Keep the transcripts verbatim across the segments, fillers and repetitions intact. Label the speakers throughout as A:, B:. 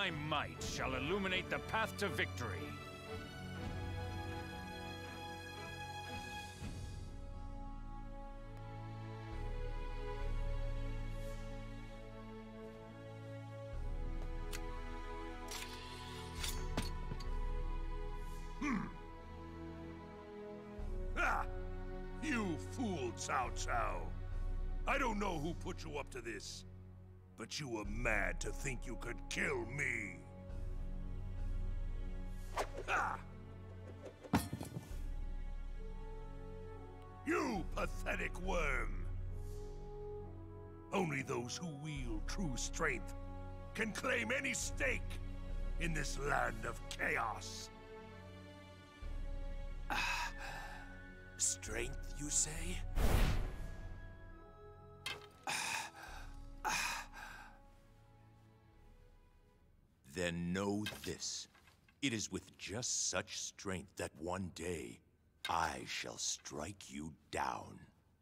A: my might shall illuminate the path to victory.
B: You fool, Cao Cao. I don't know who put you up to this, but you were mad to think you could kill me. Ha! You pathetic worm. Only those who wield true strength can claim any stake in this land of chaos.
C: Strength, you say? Then know this. It is with just such strength that one day I shall strike you down.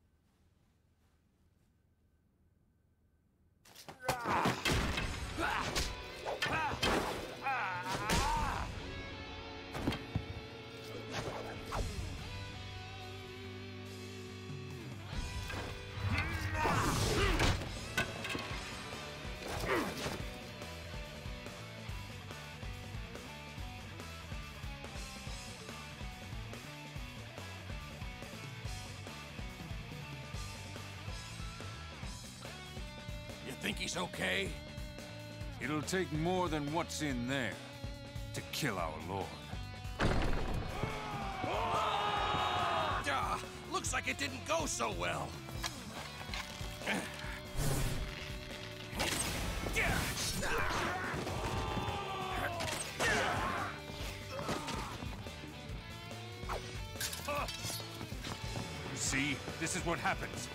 C: Think he's okay?
A: It'll take more than what's in there to kill our lord.
C: Ah, looks like it didn't go so well.
A: You see, this is what happens.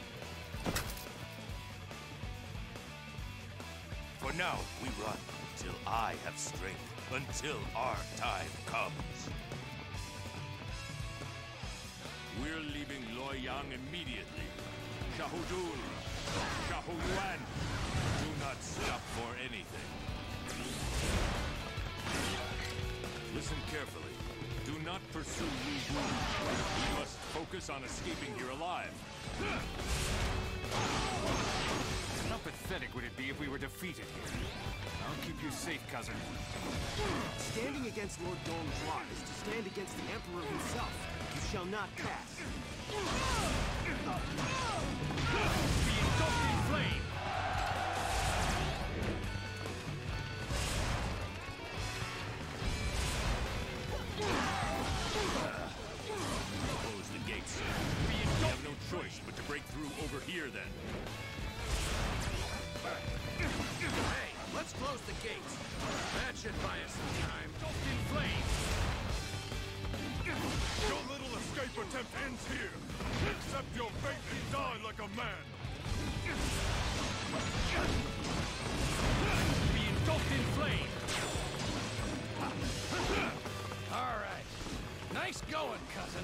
C: For now, we run until I have strength, until our time comes.
D: We're leaving Luoyang immediately. Shahudul, Shahuyuan, do not stop for anything. Listen carefully. Do not pursue Wu Wu. We must focus on escaping here alive.
A: How pathetic would it be if we were defeated here? I'll keep you safe, cousin.
E: Standing against Lord Donghua is to stand against the Emperor himself. You shall not pass.
A: Be engulfed in flame!
D: Close the gates. We have no choice but to break through over here then.
C: Hey, let's close the gates. That should buy us some time.
A: Engulfed in flame!
B: Your little escape attempt ends here. Accept your fate and die like a man.
A: Be engulfed in flame!
C: All right. Nice going, cousin.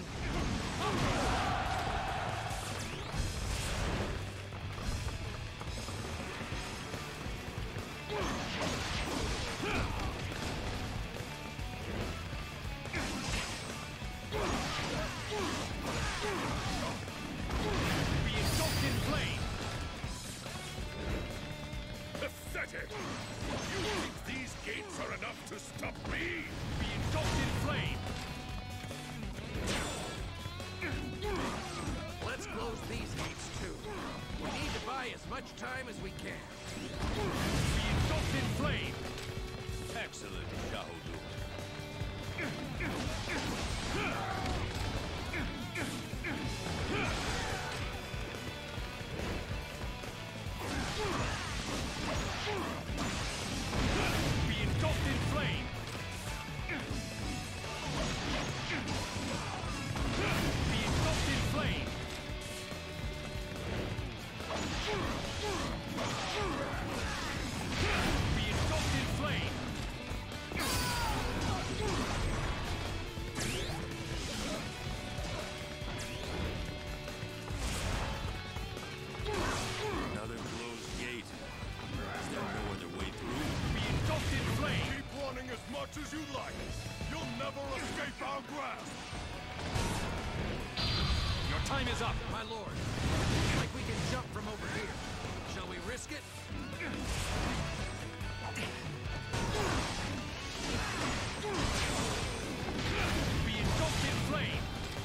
A: Be engulfed in flame!
B: Pathetic! You think these gates are enough to stop me?
A: Be engulfed in flame!
C: Let's close these gates, too. We need to buy as much time as we can.
A: Be engulfed in flame!
D: Excellent, Shahudul.
A: Be engulfed in flame! Be engulfed in flame! Be engulfed in
B: much as you like. You'll never escape our grasp.
A: Your time is up.
F: My lord, looks like we can jump from over here. Shall we risk it?
A: Be engulfed in flame.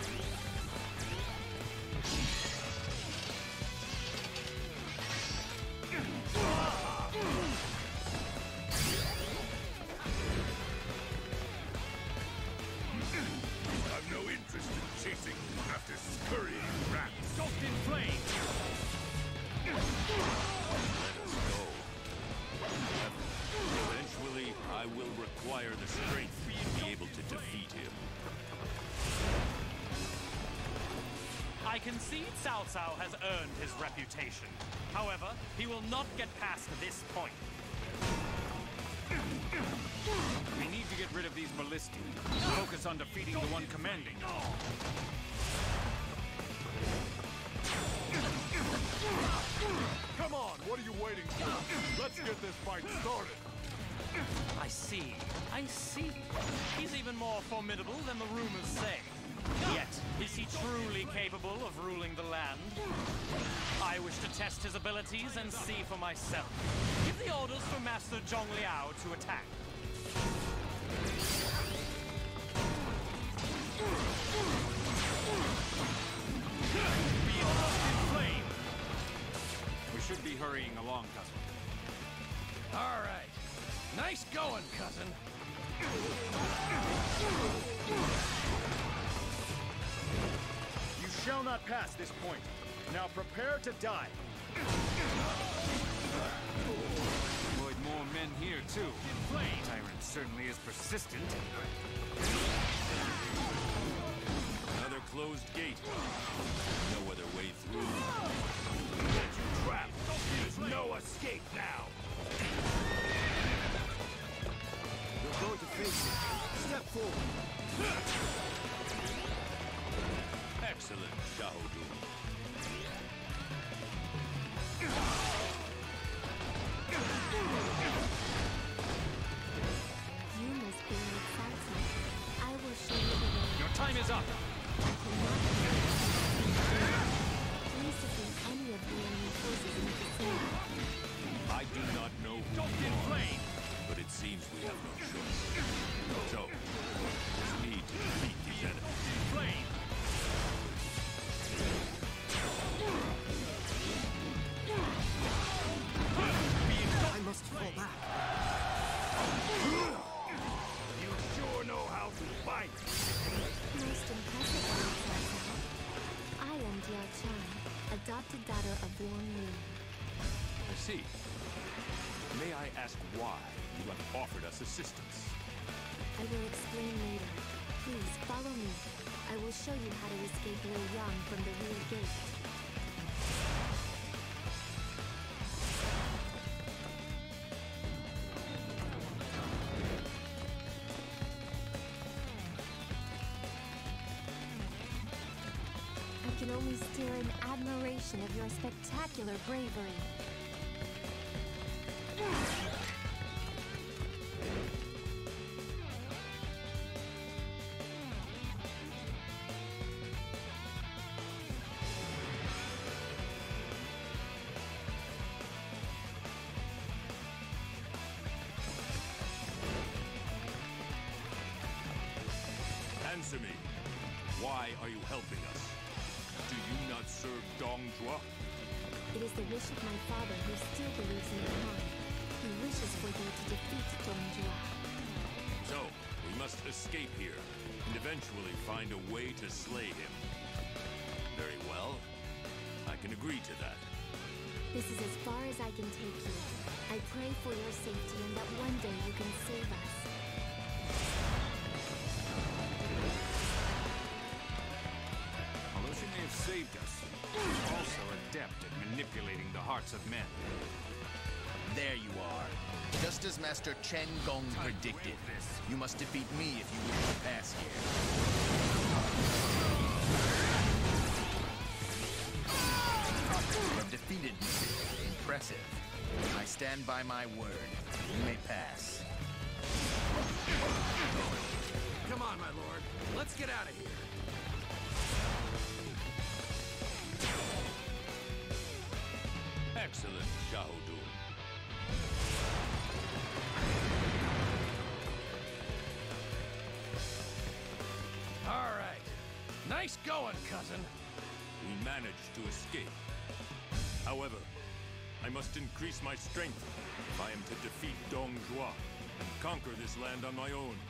B: I've no interest in chasing after scurrying rats.
A: Engulfed in flame.
D: Let us go. Eventually, I will require the strength to be able to defeat him.
G: I concede Cao Cao has earned his reputation. However, he will not get past this point.
A: We need to get rid of these ballistae. Focus on defeating the one commanding.
B: Come on, what are you waiting for? Let's get this fight started.
G: I see. I see. He's even more formidable than the rumors say. Yet, is he truly capable of ruling the land? I wish to test his abilities and see for myself. Give the orders for Master Zhong Liao to attack.
A: Be engulfed in flame. We should be hurrying along, cousin.
F: All right. Nice going, cousin.
E: You shall not pass this point. Now prepare to die.
A: Employed more men here, too. Flame. Tyrant certainly is persistent.
D: Another closed gate. No other way through.
B: Get you trapped. There's no escape now.
E: You're going to face it. Step forward.
D: Excellent, Xiahou.
H: You must be with Cao Cao. I will show you the way.
A: Your time is up.
H: Please defeat any of the enemy forces in the vicinity.
D: I do not know who
A: Engulfed
D: you
A: in
D: are,
A: flame.
D: but it seems we have no choice. So, we need to defeat these enemies.
A: Flame.
E: I must fall back.
B: You sure know how to fight.
H: Most impressive, Cao Cao. I am Diao Chan, adopted daughter of Wang Yu.
D: I see. May I ask why you have offered us assistance?
H: I will explain later. Please follow me. I will show you how to escape Liu Yang from the rear gate. I can only stare in admiration of your spectacular bravery.
D: Answer me. Why are you helping us? Do you not serve Dongjua?
H: It is the wish of my father who still believes in the Han. He wishes for you to defeat Dongjua.
D: So, we must escape here, and eventually find a way to slay him. Very well. I can agree to that.
H: This is as far as I can take you. I pray for your safety and that one day you can save us.
A: Although she may have saved us, she's also adept at manipulating the hearts of men.
I: There you are. Just as Master Chen Gong predicted. You must defeat me if you wish to pass here. You have defeated me. Impressive. I stand by my word. You may pass.
F: Come on, my lord. Let's get out of here.
D: Excellent, Shahudun.
F: All right. Nice going, cousin.
D: We managed to escape. However, I must increase my strength if I am to defeat Dong Zhuo and conquer this land on my own.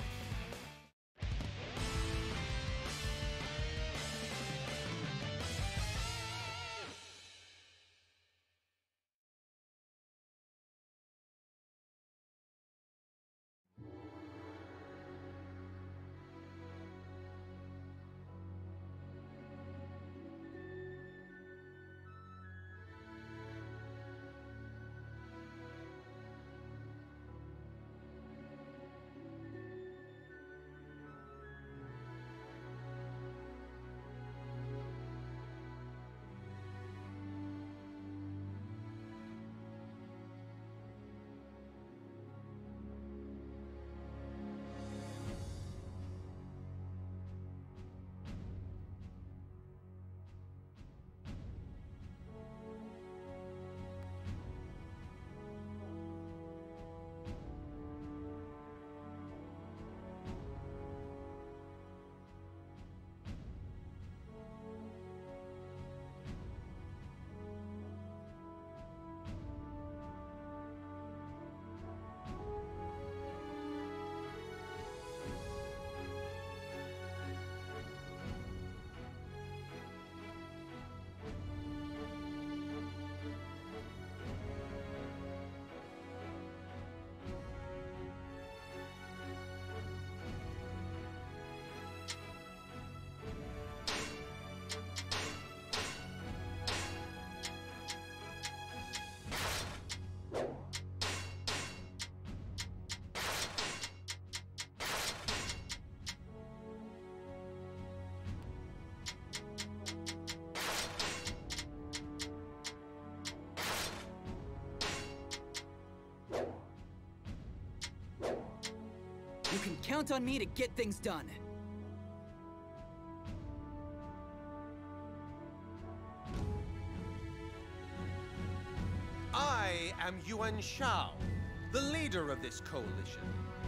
J: You can count on me to get things done.
K: I am Yuan Shao, the leader of this coalition.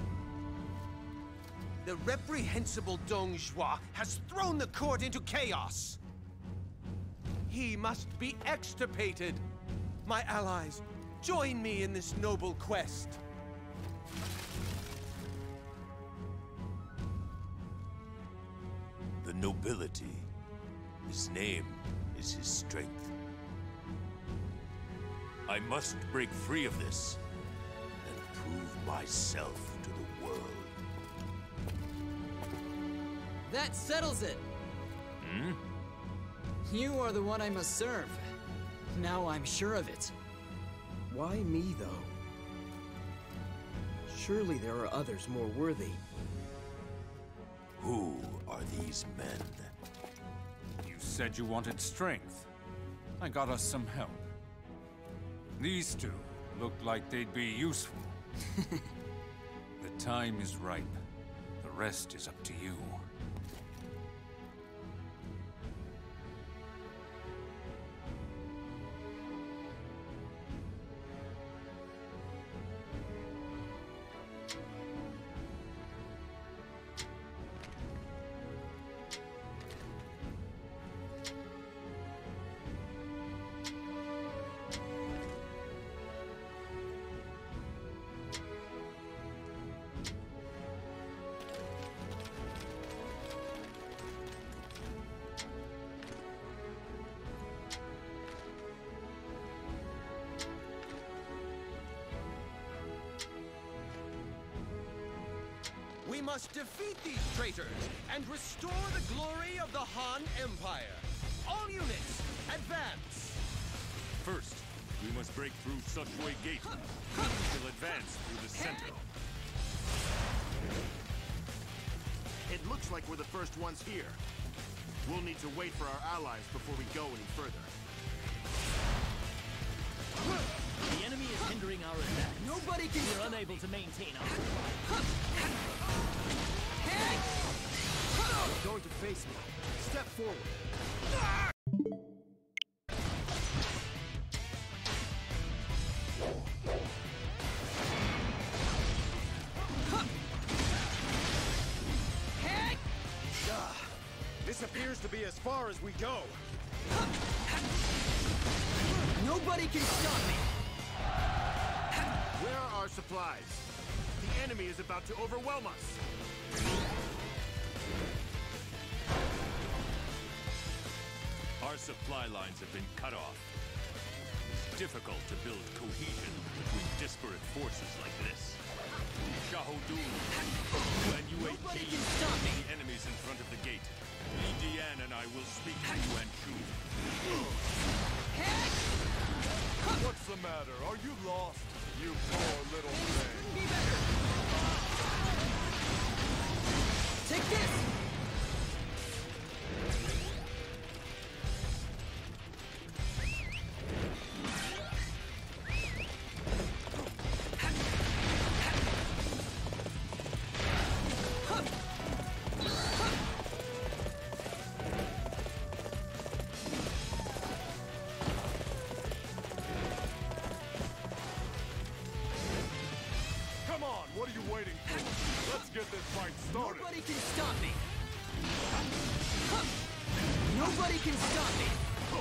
K: The reprehensible Dong Zhuo has thrown the court into chaos. He must be extirpated. My allies, join me in this noble quest.
C: The nobility. His name is his strength. I must break free of this and prove myself to the world.
J: That settles it!
C: Hmm?
J: You are the one I must serve. Now I'm sure of it.
E: Why me, though? Surely there are others more worthy.
C: Who are these men?
A: You said you wanted strength. I got us some help. These two looked like they'd be useful. The time is ripe. The rest is up to you.
K: We must defeat these traitors and restore the glory of the Han Empire. All units, advance!
D: First, we must break through Suchway Gate. We shall advance through the center.
L: It looks like we're the first ones here. We'll need to wait for our allies before we go any further.
G: The
F: enemy is hindering our attack.
J: Nobody can...
F: We're unable to maintain our...
E: You're going to face me. Step forward.
L: This appears to be as far as we go.
J: Nobody can stop me!
L: Where are our supplies? The enemy is about to overwhelm us.
D: Our supply lines have been cut off. It's difficult to build cohesion between disparate forces like this. Shahodun, when you
J: Nobody can stop me!
D: the enemies in front of the gate. Li Dian and I will speak to Yuan Shu.
B: What's the matter? Are you lost? You poor little thing.
J: Be better! Take this!
B: Come on, what are you waiting for? Let's get this fight started.
J: Nobody can stop me! Nobody can stop me!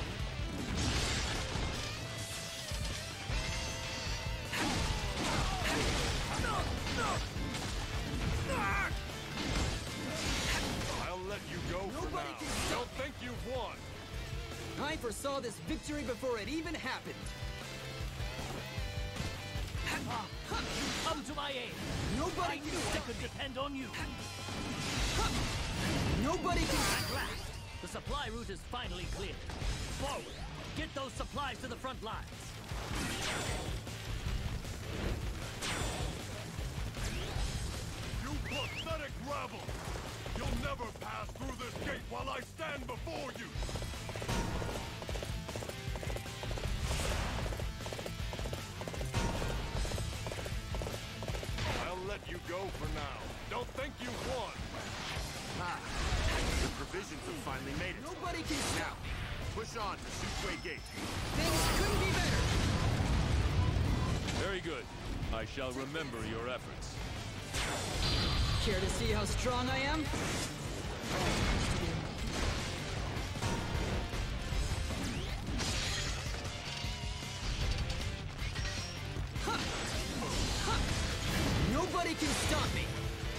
B: I'll let you go for
J: Nobody
B: now.
J: can stop
B: Don't think you've won.
J: I foresaw this victory before it even happened!
F: Come to my aid!
J: Nobody
F: I
J: can
F: knew I
J: stop
F: could
J: me!
F: depend on you!
J: Nobody can...
F: At last! The supply route is finally cleared. Forward! Get those supplies to the front lines!
B: You pathetic rabble! You'll never pass through this gate while I stand before you! I'll let you go for now. Don't think you've won!
L: Ah, the provisions have finally made it.
J: Nobody can
L: Now,
J: stop me!
L: push on to Sukway Gate.
J: Things couldn't be better!
D: Very good. I shall remember your efforts.
J: Care to see how strong I am? Nobody can stop me!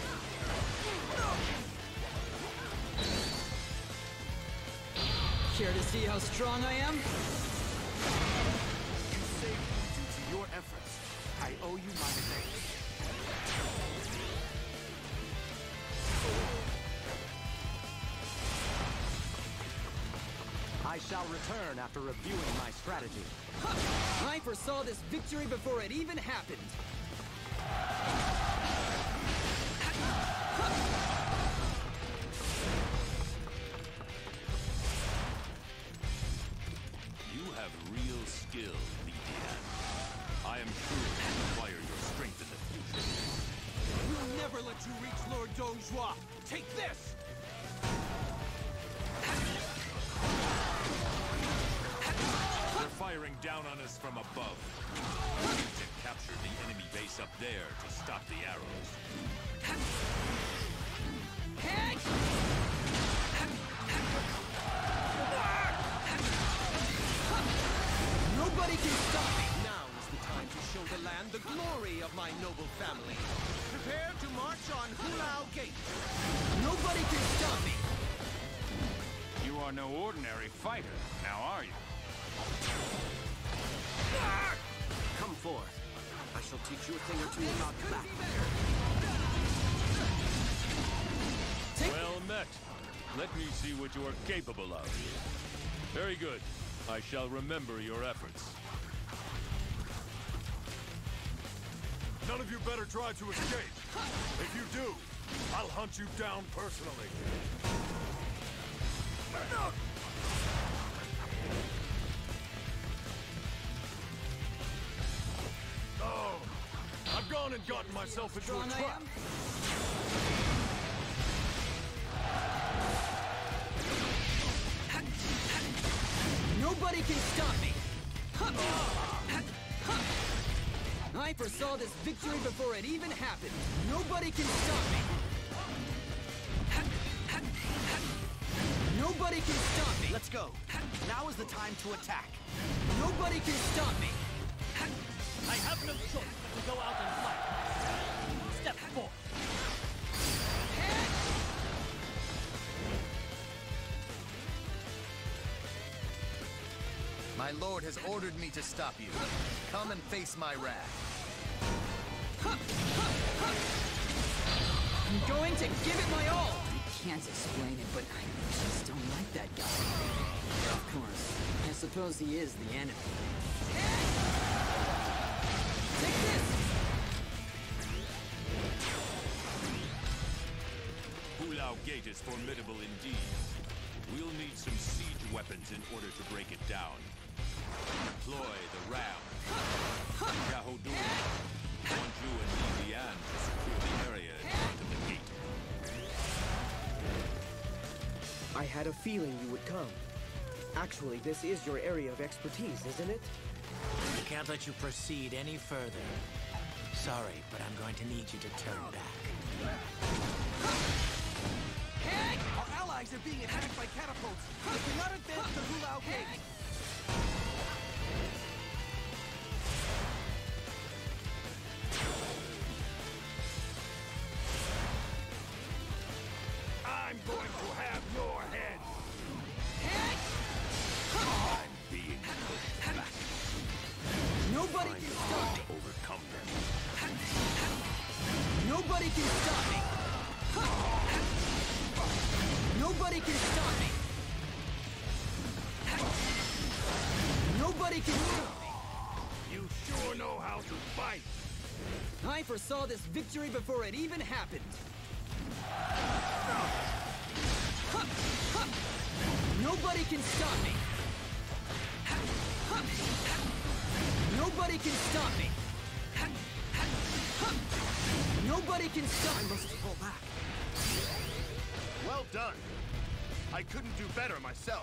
J: Care to see how strong I am?
L: You saved me due to your efforts. I owe you my thanks.
E: I shall return after reviewing my strategy.
J: I foresaw this victory before it even happened!
D: You have real skill, Li Dian. I am sure to acquire your strength in the future.
K: We'll never let you reach Lord Dongjua! Take this!
D: They're firing down on us from above. We need to capture the enemy base up there to stop the arrows.
J: Nobody can stop me!
K: Now is the time to show the land the glory of my noble family. Prepare to march on Hulao Gate.
J: Nobody can stop me!
A: You are no ordinary fighter, now are you?
E: Come forth. I shall teach you a thing or two about battle.
D: Well met. Let me see what you are capable of. Very good. I shall remember your efforts.
B: None of you better try to escape. If you do, I'll hunt you down personally. gone and gotten myself into a
J: Strong I
B: trap.
J: am? Nobody can stop me! I foresaw this victory before it even happened. Nobody can stop me! Nobody can stop me!
E: Let's go. Now is the time to attack.
J: Nobody can stop me!
F: I have no choice but to go out and fight. Step forth.
I: My lord has ordered me to stop you. Come and face my wrath.
J: I'm going to give it my all! I can't explain it, but I just don't like that guy. Of course, I suppose he is the enemy. Take this!
D: Hulao Gate is formidable indeed. We'll need some siege weapons in order to break it down. Deploy the ram. Xiahou Dun, want you and Li Lian to secure the area in front of the gate.
E: I had a feeling you would come. Actually, this is your area of expertise, isn't it?
M: I can't let you proceed any further. Sorry, but I'm going to need you to turn back.
E: Our allies are being attacked by catapults. They cannot advance the Hulao Gate.
B: I'm going to have your head. I'm being pushed back.
J: Nobody can stop me!
B: To overcome them.
J: Nobody can stop me! Nobody can stop me! Nobody can stop me!
B: You sure know how to fight.
J: I foresaw this victory before it even happened. Nobody can stop me! Nobody can stop me! Nobody can stop me!
E: I must pull back.
L: Well done. I couldn't do better myself.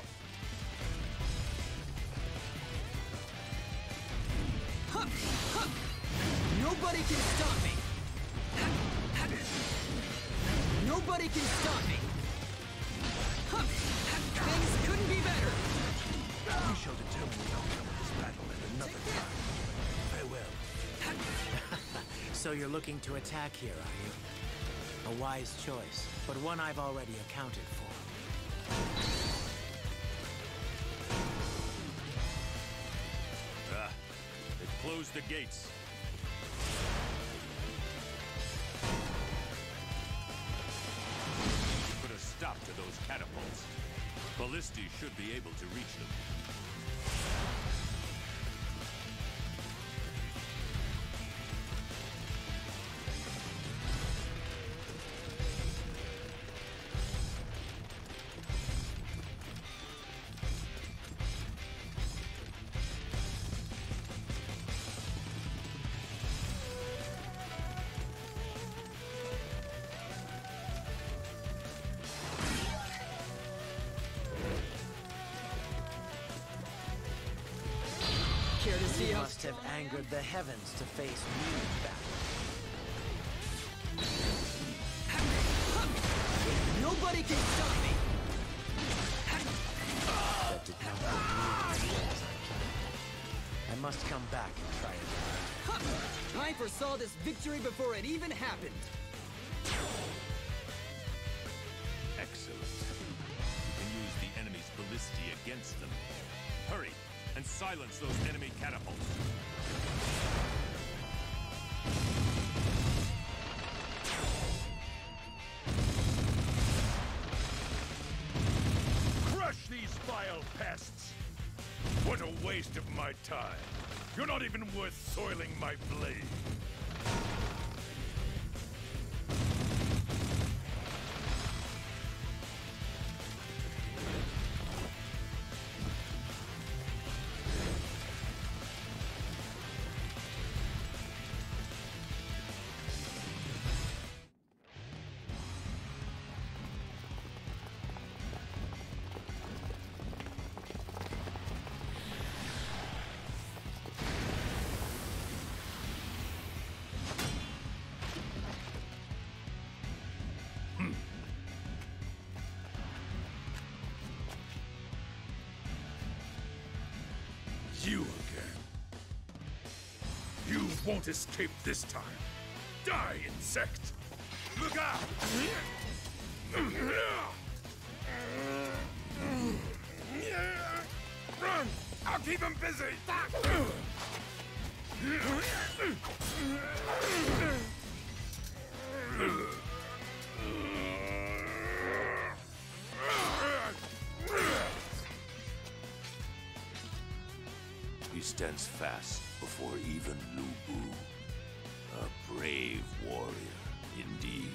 J: Nobody can stop me! Nobody can stop me! Things couldn't be better!
B: We shall determine the outcome of this battle at another time. Farewell.
M: So you're looking to attack here, are you? A wise choice, but one I've already accounted for.
D: Ah, they've closed the gates. Put a stop to those catapults. Ballistas should be able to reach them.
J: Care to see
M: You
J: how
M: must have
J: strong I am?
M: angered the heavens to face me in battle.
J: Nobody can stop me!
M: That did not go nearly as well as I planned. I must come back and try again.
J: I foresaw this victory before it even happened!
D: Excellent. You can use the enemy's ballistae against them. Hurry, and silence those enemy catapults.
B: Crush these vile pests! What a waste of my time. You're not even worth soiling my blade. won't escape this time. Die, insect! Look out! Run! I'll keep him busy!
C: He stands fast before even Lu Bu. A brave warrior, indeed.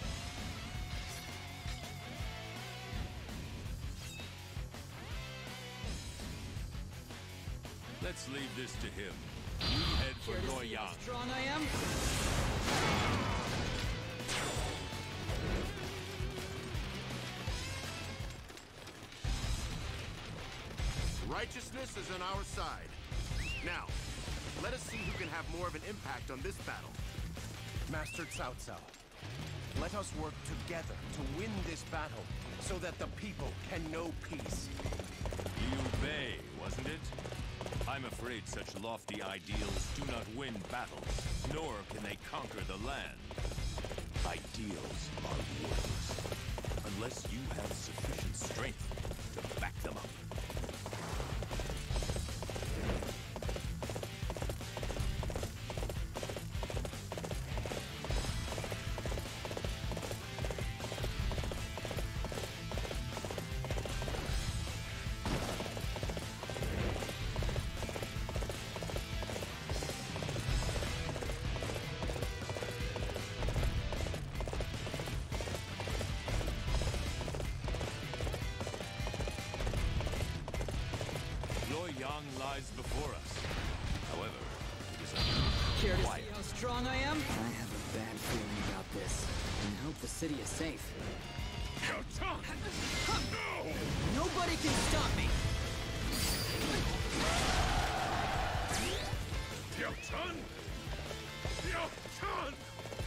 D: Let's leave this to him. We head for Luoyang.
J: How strong I am?
L: Righteousness is on our side. Now, let us see who can have more of an impact on this battle.
K: Master Cao Cao, let us work together to win this battle so that the people can know peace.
D: Liu Bei, wasn't it? I'm afraid such lofty ideals do not win battles, nor can they conquer the land.
C: Ideals are worthless, unless you have sufficient strength to back them up.
D: Luoyang lies before us. However, it is a
J: Care to
D: quiet.
J: see how strong I am? I have a bad feeling about this. And hope the city is safe.
B: No!
J: Nobody can stop me!
B: Liao Chun! Liao Chun!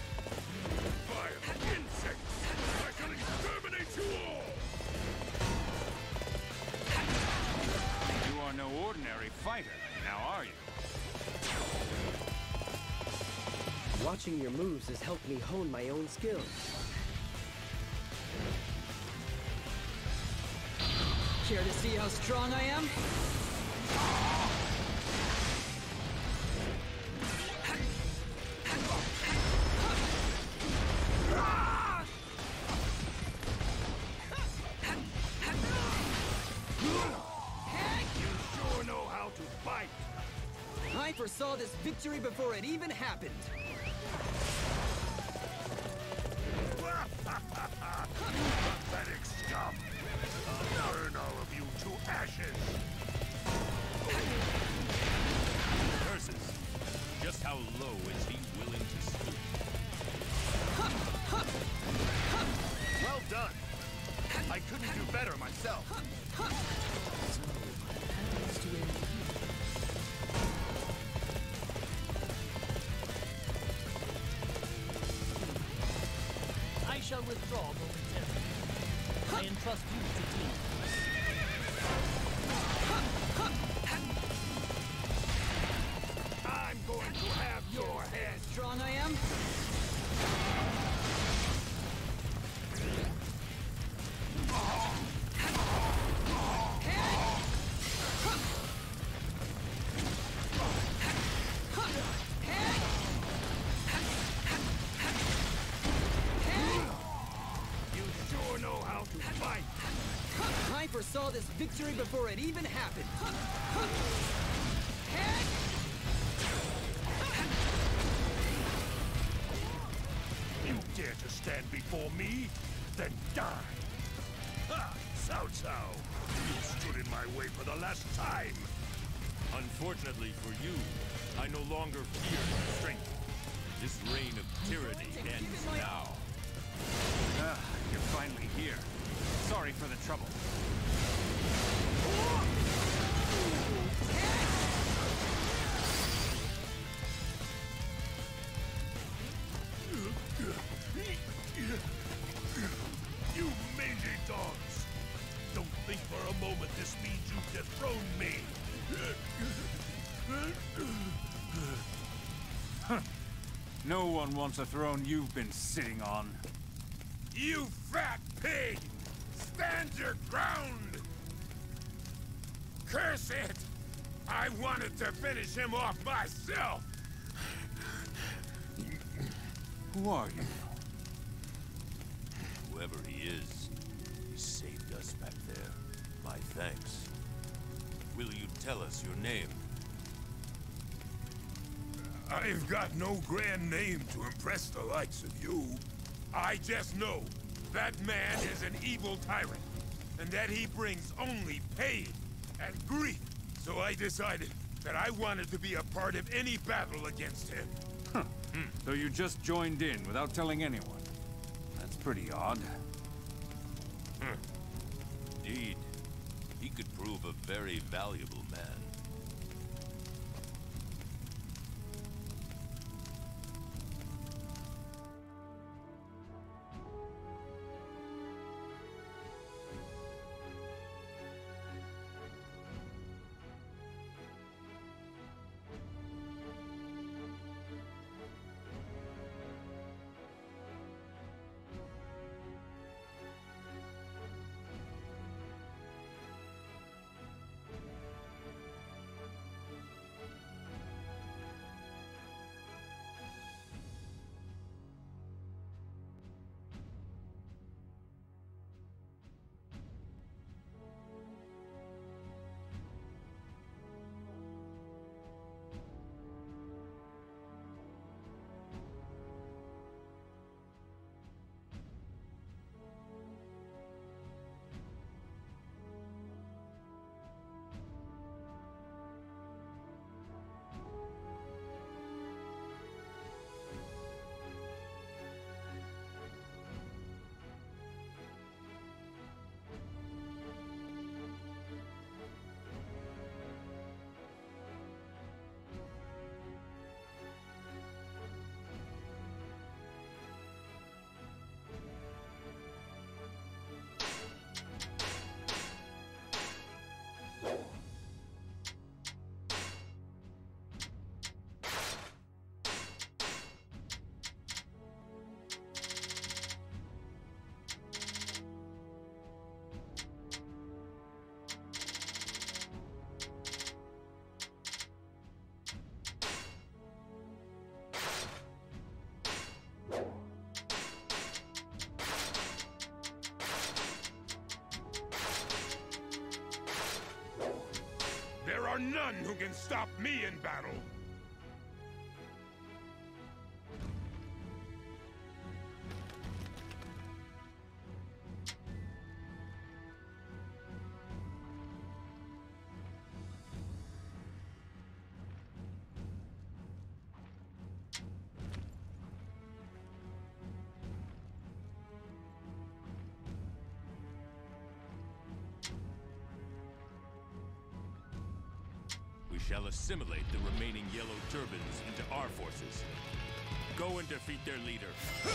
B: Vile insects! I shall exterminate you all!
A: You are no ordinary fighter, now are you?
E: Watching your moves has helped me hone my own skills.
J: Care to see how strong I am? I foresaw this victory before it even happened.
B: Pathetic scum! I'll burn all of you to ashes!
D: Curses! Just how low is he willing to stoop?
L: Well done! I couldn't do better myself.
F: I shall withdraw momentarily. I entrust you to team.
B: I'm going to have your head!
J: Strong I am? I foresaw this victory before it even happened.
B: You dare to stand before me? Then die! Ha! Cao Cao! You stood in my way for the last time!
D: Unfortunately for you, I no longer fear your strength. This reign of tyranny ends now.
A: Ah, you're finally here. Sorry for the trouble.
B: You mangy dogs! Don't think for a moment this means you've dethroned me!
A: No one wants a throne you've been sitting on.
B: You fat pig! Stand your ground! Curse it! I wanted to finish him off myself!
A: Who are you?
C: Whoever he is, he saved us back there. My thanks. Will you tell us your name?
B: I've got no grand name to impress the likes of you. I just know that man is an evil tyrant, and that he brings only pain and grief. So I decided that I wanted to be a part of any battle against him.
A: Huh. Hmm. So you just joined in without telling anyone. That's pretty odd.
C: Hmm. Indeed. He could prove a very valuable man.
B: There are none who can stop me in battle!
D: We shall assimilate the remaining Yellow Turbans into our forces. Go and defeat their leader.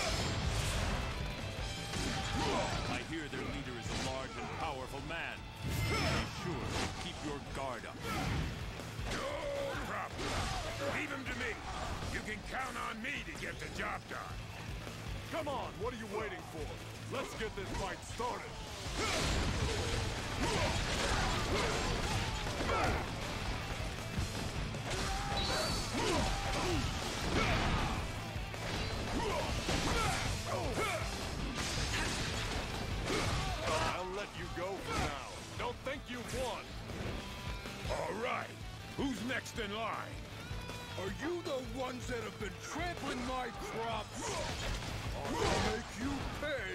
D: I hear their leader is a large and powerful man. Be sure to keep your guard up.
B: No problem. Leave him to me. You can count on me to get the job done.
N: Come on, what are you waiting for? Let's get this fight started. I'll let you go for now. Don't think you've won.
B: All right. Who's next in line?
N: Are you the ones that have been trampling my crops? I'll make you pay.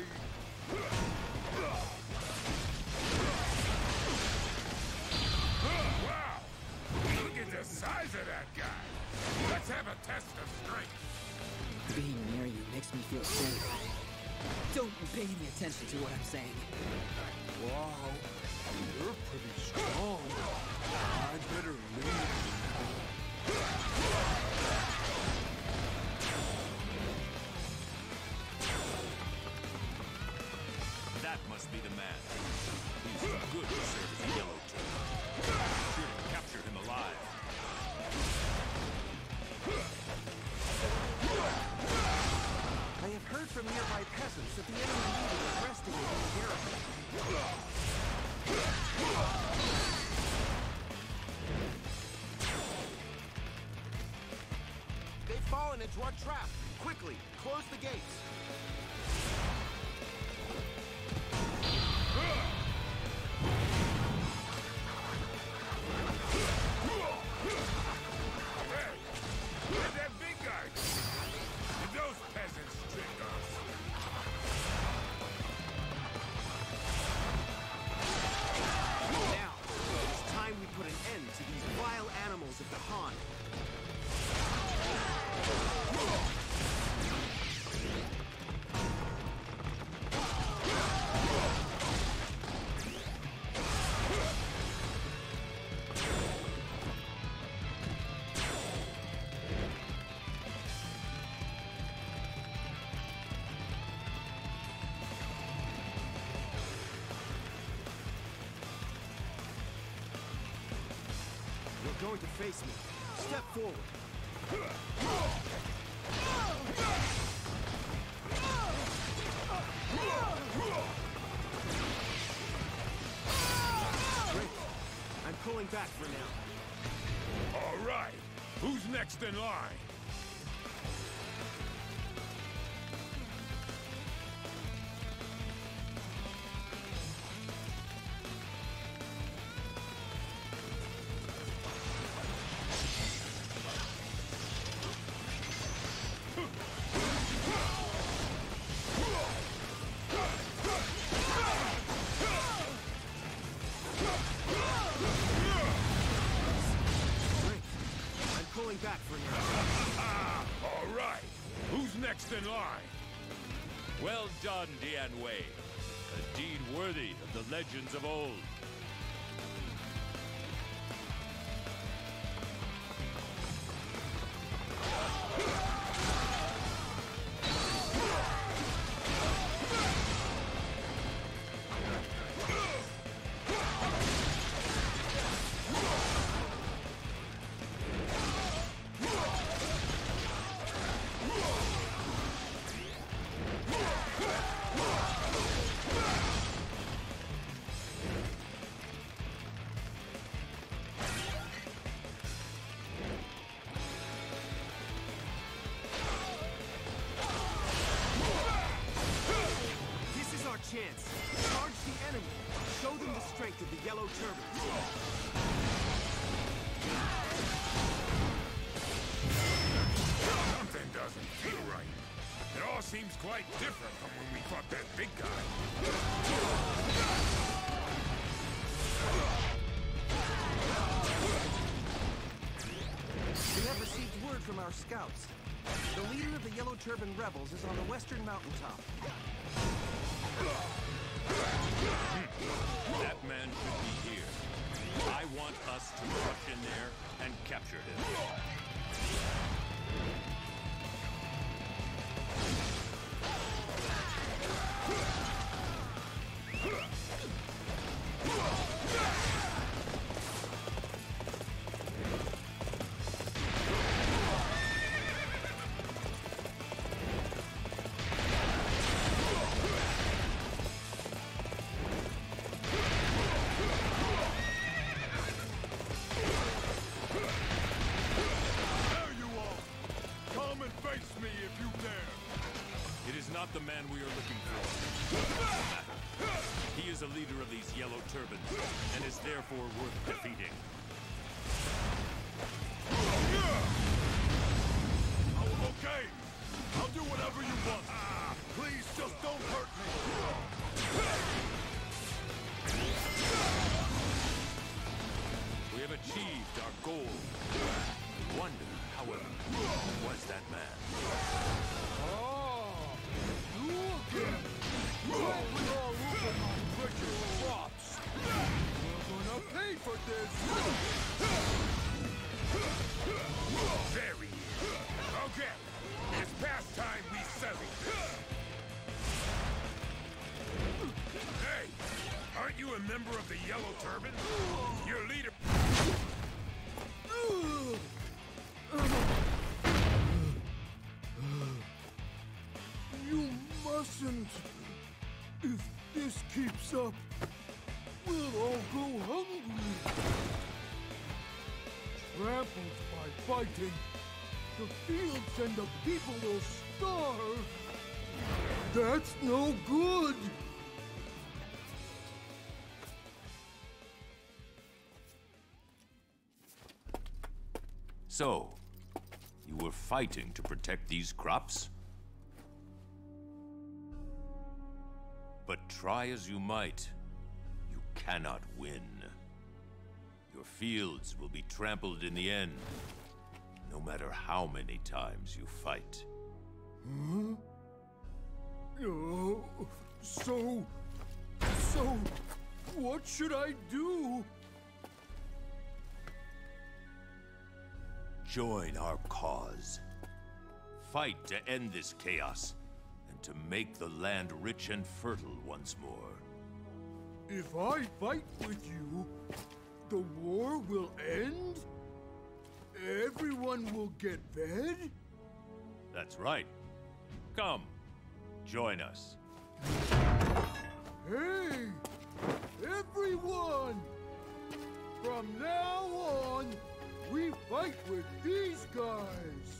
B: Wow! Look at the size of that guy. Let's have a test of strength.
J: Being near you makes me feel safe. Don't pay any attention to what I'm saying.
N: Wow, you're pretty strong. I better leave.
D: That must be the man. He's too good to serve as a Yellow Turban. Be sure to capture him alive.
E: heard from nearby peasants that the enemy leader is resting within the garrison.
L: They've fallen into our trap. Quickly, close the gates.
B: Where'd that big guy go? Did those peasants trick us?
E: Now, it's time we put an end to these vile animals of the Han. You're going to face me. Step forward. Great. I'm pulling back for now.
B: All right. Who's next in line?
E: Pulling back for now.
B: All right. Who's next in line?
D: Well done, Dian Wei. A deed worthy of the legends of old.
E: Chance. Charge the enemy. Show them the strength of the yellow turbans.
B: Something doesn't feel right. It all seems quite different from when we fought that big guy.
E: We have received word from our scouts. The leader of the Yellow Turban rebels is on the western mountaintop.
D: That man should be here. I want us to rush in there and capture him. Not the man we are looking for. He is a leader of these yellow turbans, and is therefore worth defeating.
N: Oh, okay. I'll do whatever you want. Please, just don't hurt me.
D: We have achieved our goal. We wonder, however, who was that man?
N: Probably all over my precious crops. We're gonna pay for this.
B: There he is. Okay, it's past time we settle this. Hey, aren't you a member of the Yellow Turban? Your leader...
N: You If this keeps up, we'll all go hungry. Trampled by fighting, the fields and the people will starve. That's no good.
C: So, you were fighting to protect these crops? But try as you might, you cannot win. Your fields will be trampled in the end, no matter how many times you fight.
N: Huh? Oh, so... so... what should I do?
C: Join our cause. Fight to end this chaos, and to make the land rich and fertile once more.
N: If I fight with you, the war will end? Everyone will get fed?
C: That's right. Come, join us.
N: Hey! Everyone! From now on, we fight with these guys!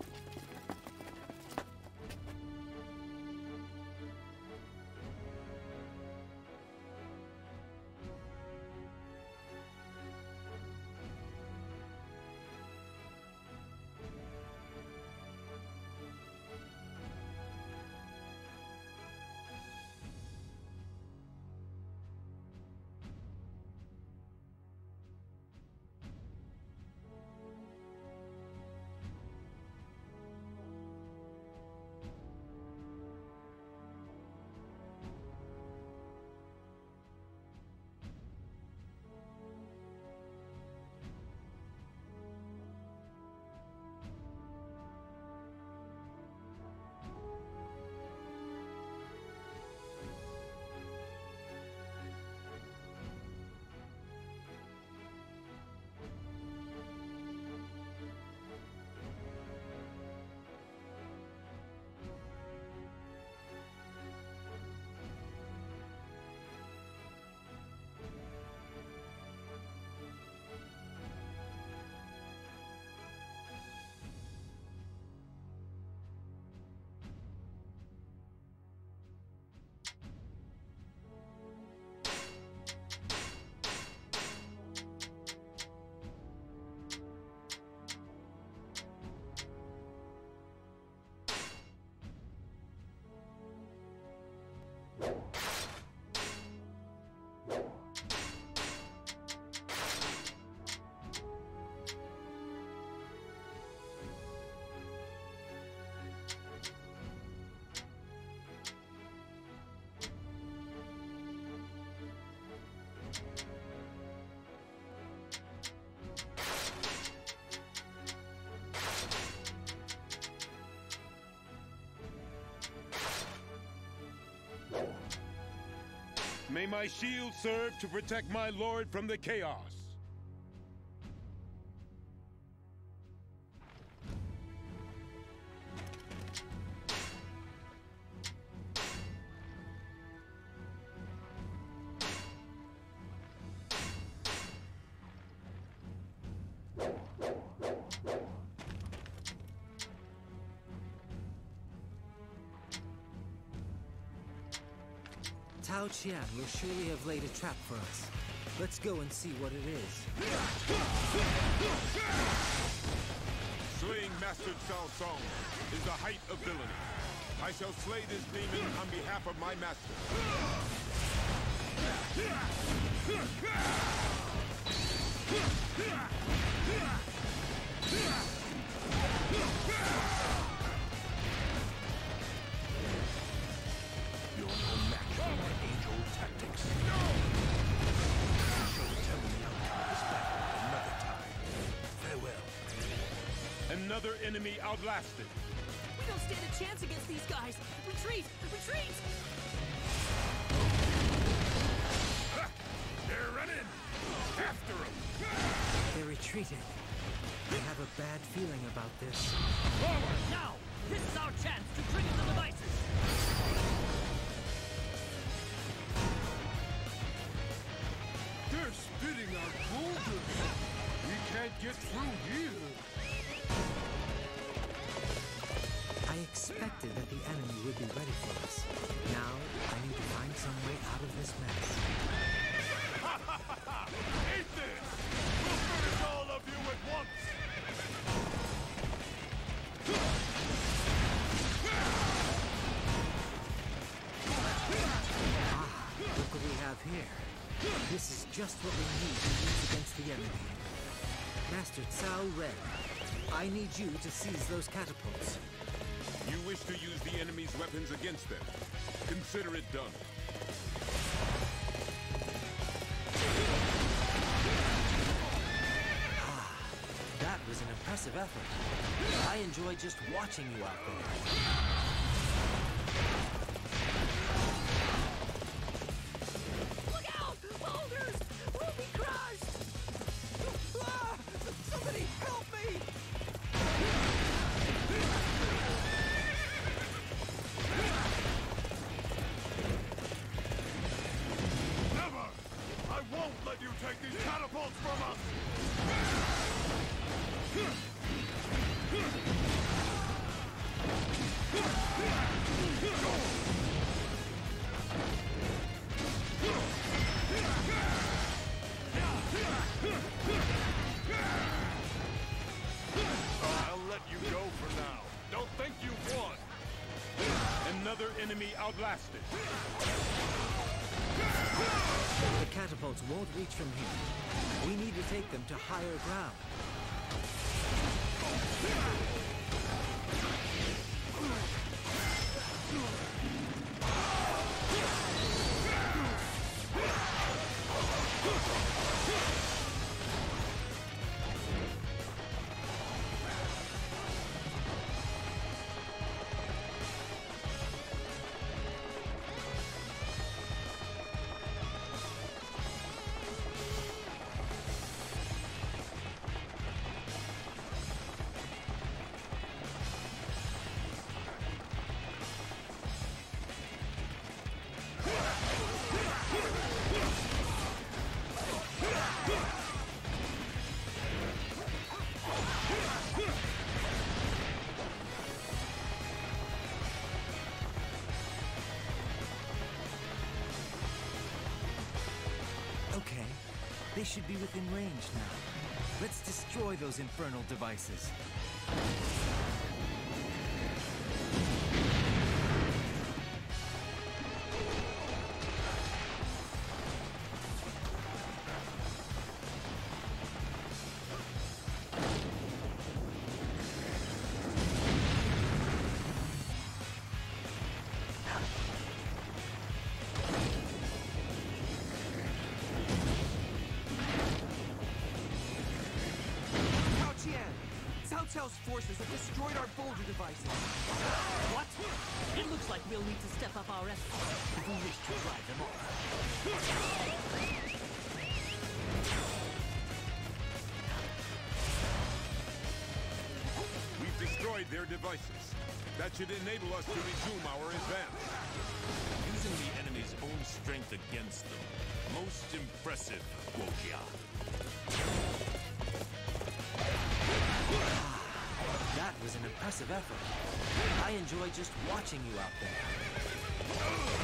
B: May my shield serve to protect my lord from the chaos.
O: Tao Qian will surely have laid a trap for us. Let's go and see what it is.
B: Slaying Master Cao Song is the height of villainy. I shall slay this demon on behalf of my master.
N: You're no match for my age-old tactics. No! You shall tell me out this battle another time. Farewell.
B: Another enemy outlasted.
P: We don't stand a chance against these guys. Retreat! Retreat!
B: Ah, they're running! After them!
O: They're retreating. I have a bad feeling about this.
F: Forward, now! This is our chance to trigger the devices!
B: can't get through here.
O: I expected that the enemy would be ready for us. Now, I need to find some way out of this mess.
B: Eat this! We'll finish all of you at once!
O: Ah, look what we have here. This is just what we need to use against the enemy. Master Cao Ren, I need you to seize those catapults.
B: You wish to use the enemy's weapons against them. Consider it done.
O: Ah, that was an impressive effort. I enjoy just watching you out there.
P: Look out! Boulders! We'll be crushed! Ah! Somebody help me!
B: Never! I won't let you take these catapults from us! I'll let you go for now. Don't think you've won. Another enemy outlasted.
O: The catapults won't reach from here. We need to take them to higher ground. Okay, they should be within range now. Let's destroy those infernal devices.
E: Cao's forces have destroyed our boulder devices.
F: What? It looks like we'll need to step up our efforts if we wish to drive them off.
B: We've destroyed their devices. That should enable us to resume our advance.
D: Using the enemy's own strength against them. Most impressive, Guojia.
O: That was an impressive effort. I enjoy just watching you out there.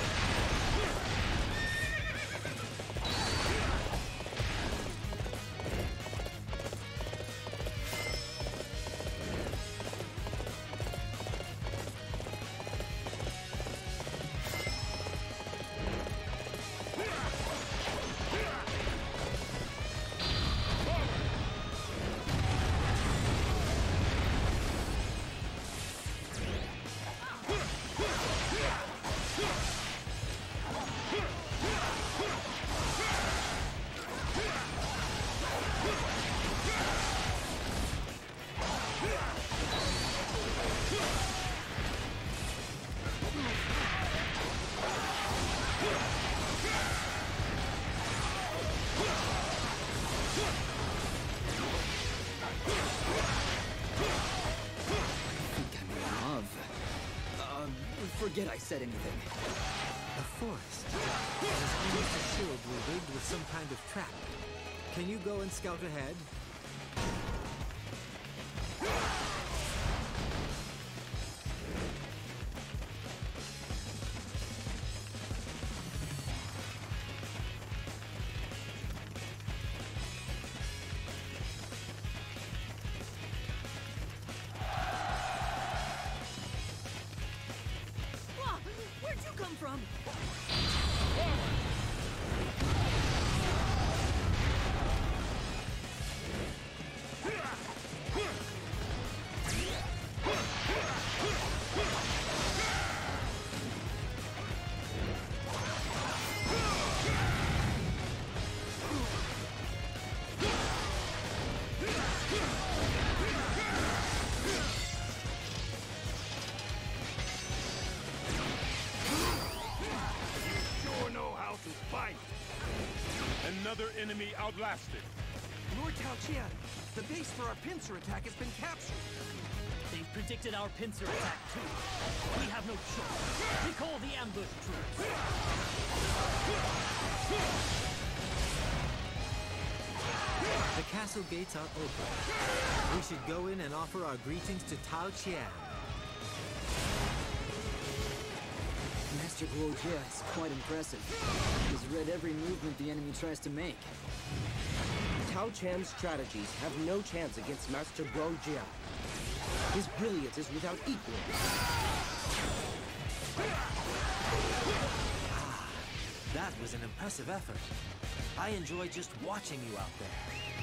J: Forget I said anything.
O: The forest is almost assuredly rigged with some kind of trap. Can you go and scout ahead?
B: Another enemy outlasted.
E: Lord Tao Qian, the base for our pincer attack has been captured.
F: They've predicted our pincer attack too. We have no choice. We call the ambush troops.
O: The castle gates are open. We should go in and offer our greetings to Tao Qian.
J: Master Guo Jia is quite impressive. He's read every movement the enemy tries to make.
E: Tao Qian's strategies have no chance against Master Guo Jia. His brilliance is without equal.
O: Ah, that was an impressive effort. I enjoy just watching you out there.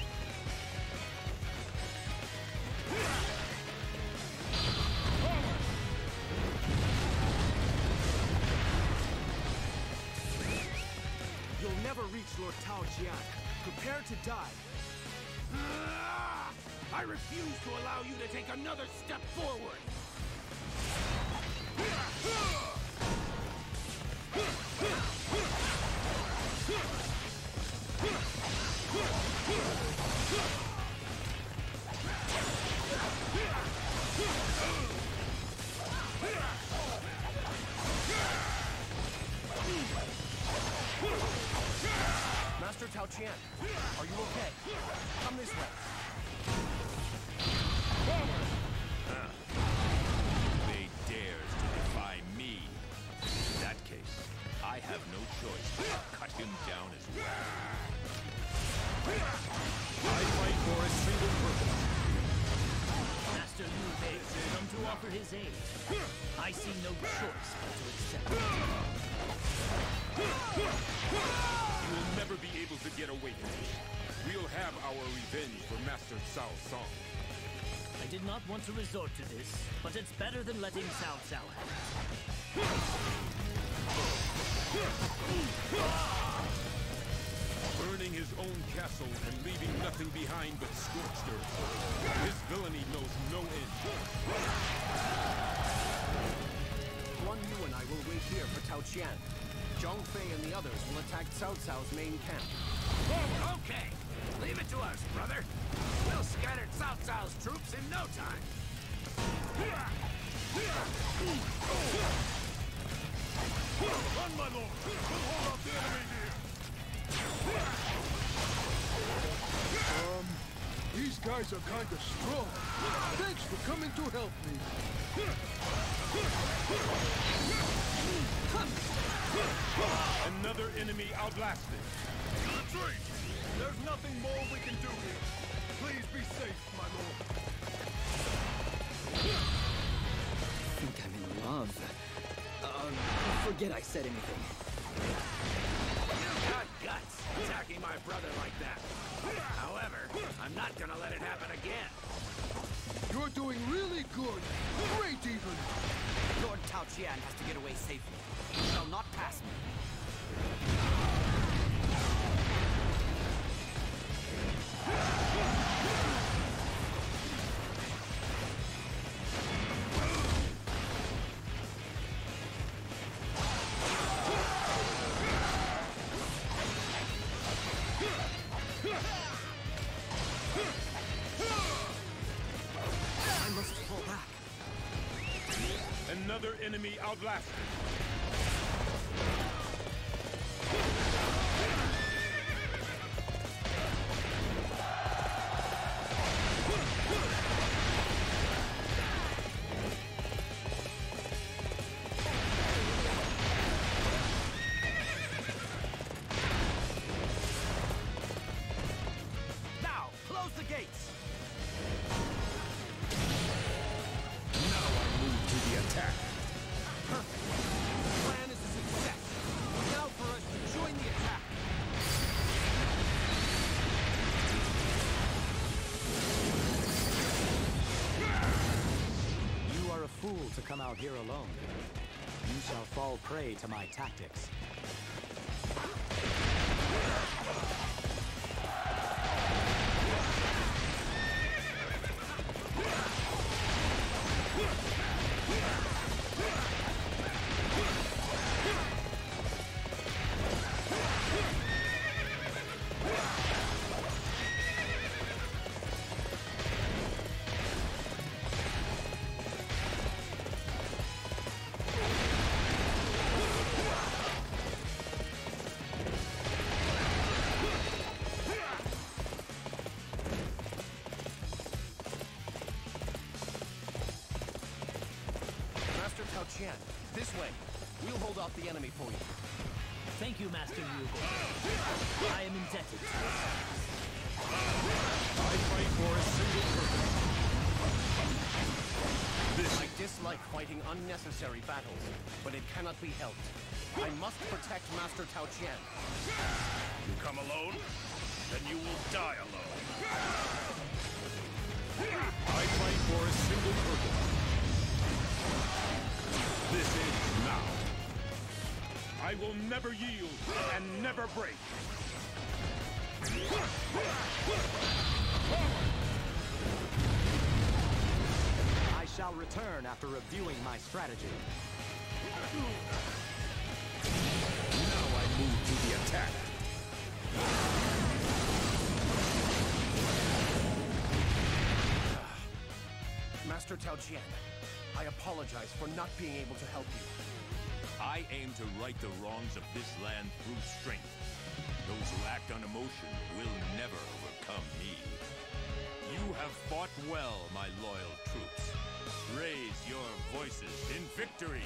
E: You'll never reach Lord Tao Qian. Prepare to die.
B: Ah! I refuse to allow you to take another step forward!
E: Master Tao Qian, are you okay? Come this way.
C: They dares to defy me. In that case, I have no choice but to cut him down as well.
N: I fight for a single purpose.
F: Master Liu Bei has come to offer his aid. I see no choice but to accept it.
B: You will never be able to get away from me. We'll have our revenge for Master Cao Song.
F: I did not want to resort to this, but it's better than letting Cao Cao have it.
B: Burning his own castle and leaving nothing behind but scorched earth. His villainy knows no end.
E: Guan Yu and I will wait here for Tao Qian. Zhang Fei and the others will attack Cao Cao's main camp.
Q: Okay, leave it to us, brother. We'll scatter Cao Cao's troops in no time.
B: Run, my lord! We'll hold off the enemy here!
N: Um, these guys are kind of strong. Thanks for coming to help me.
B: Another enemy outlasted.
N: Retreat! There's nothing more we can do here. Please be safe, my lord.
J: I think I'm in love. Um, forget I said anything.
Q: You got guts, attacking my brother like that. However, I'm not gonna let it happen again.
N: You're doing really good. Great, even.
E: Lord Tao Qian has to get away safely. He shall not pass me. I must fall back.
B: Another enemy outlasted.
E: Now, close the gates.
N: Now I move to the attack.
E: Perfect. The plan is a success. Now for us to join the attack.
R: You are a fool to come out here alone. You shall fall prey to my tactics.
K: way. We'll hold off the enemy for you.
F: Thank you, Master Ryugo. I am indebted to you.
Q: I fight for a single purpose.
K: This... I dislike fighting unnecessary battles, but it cannot be helped. I must protect Master Tao Qian.
Q: You come alone, then you will die alone. I fight for a single purpose. This ends now. I will never yield and never break.
R: I shall return after reviewing my strategy.
Q: Now I move to the attack.
K: Master Tao Qian, I apologize for not being able to help you.
D: I aim to right the wrongs of this land through strength. Those who act on emotion will never overcome me. You have fought well, my loyal troops. Raise your voices in victory!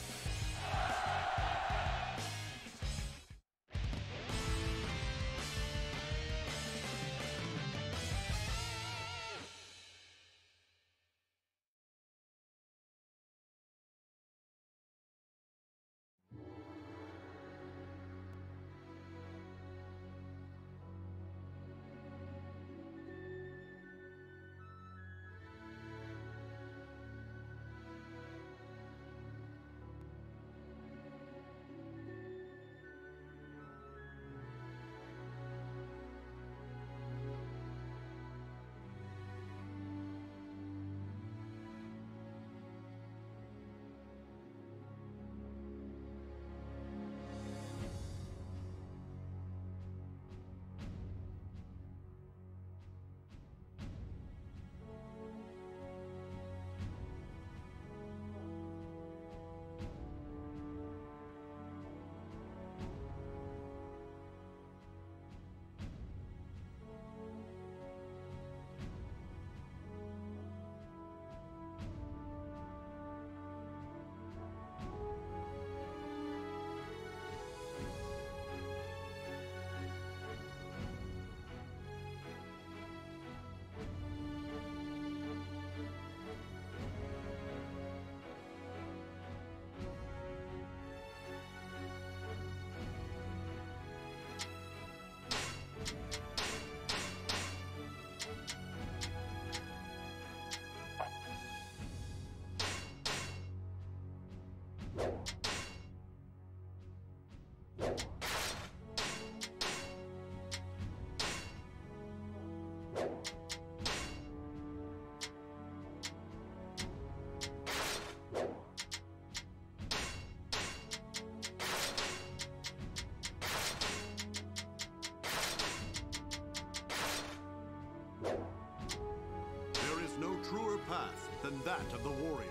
S: truer path than that of the warrior.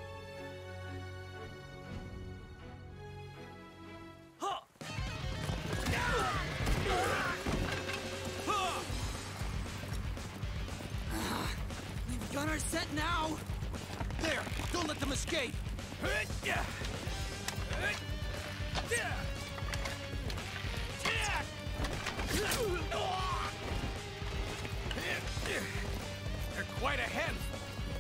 K: We've got our set now! There! Don't let them escape! They're quite a handful.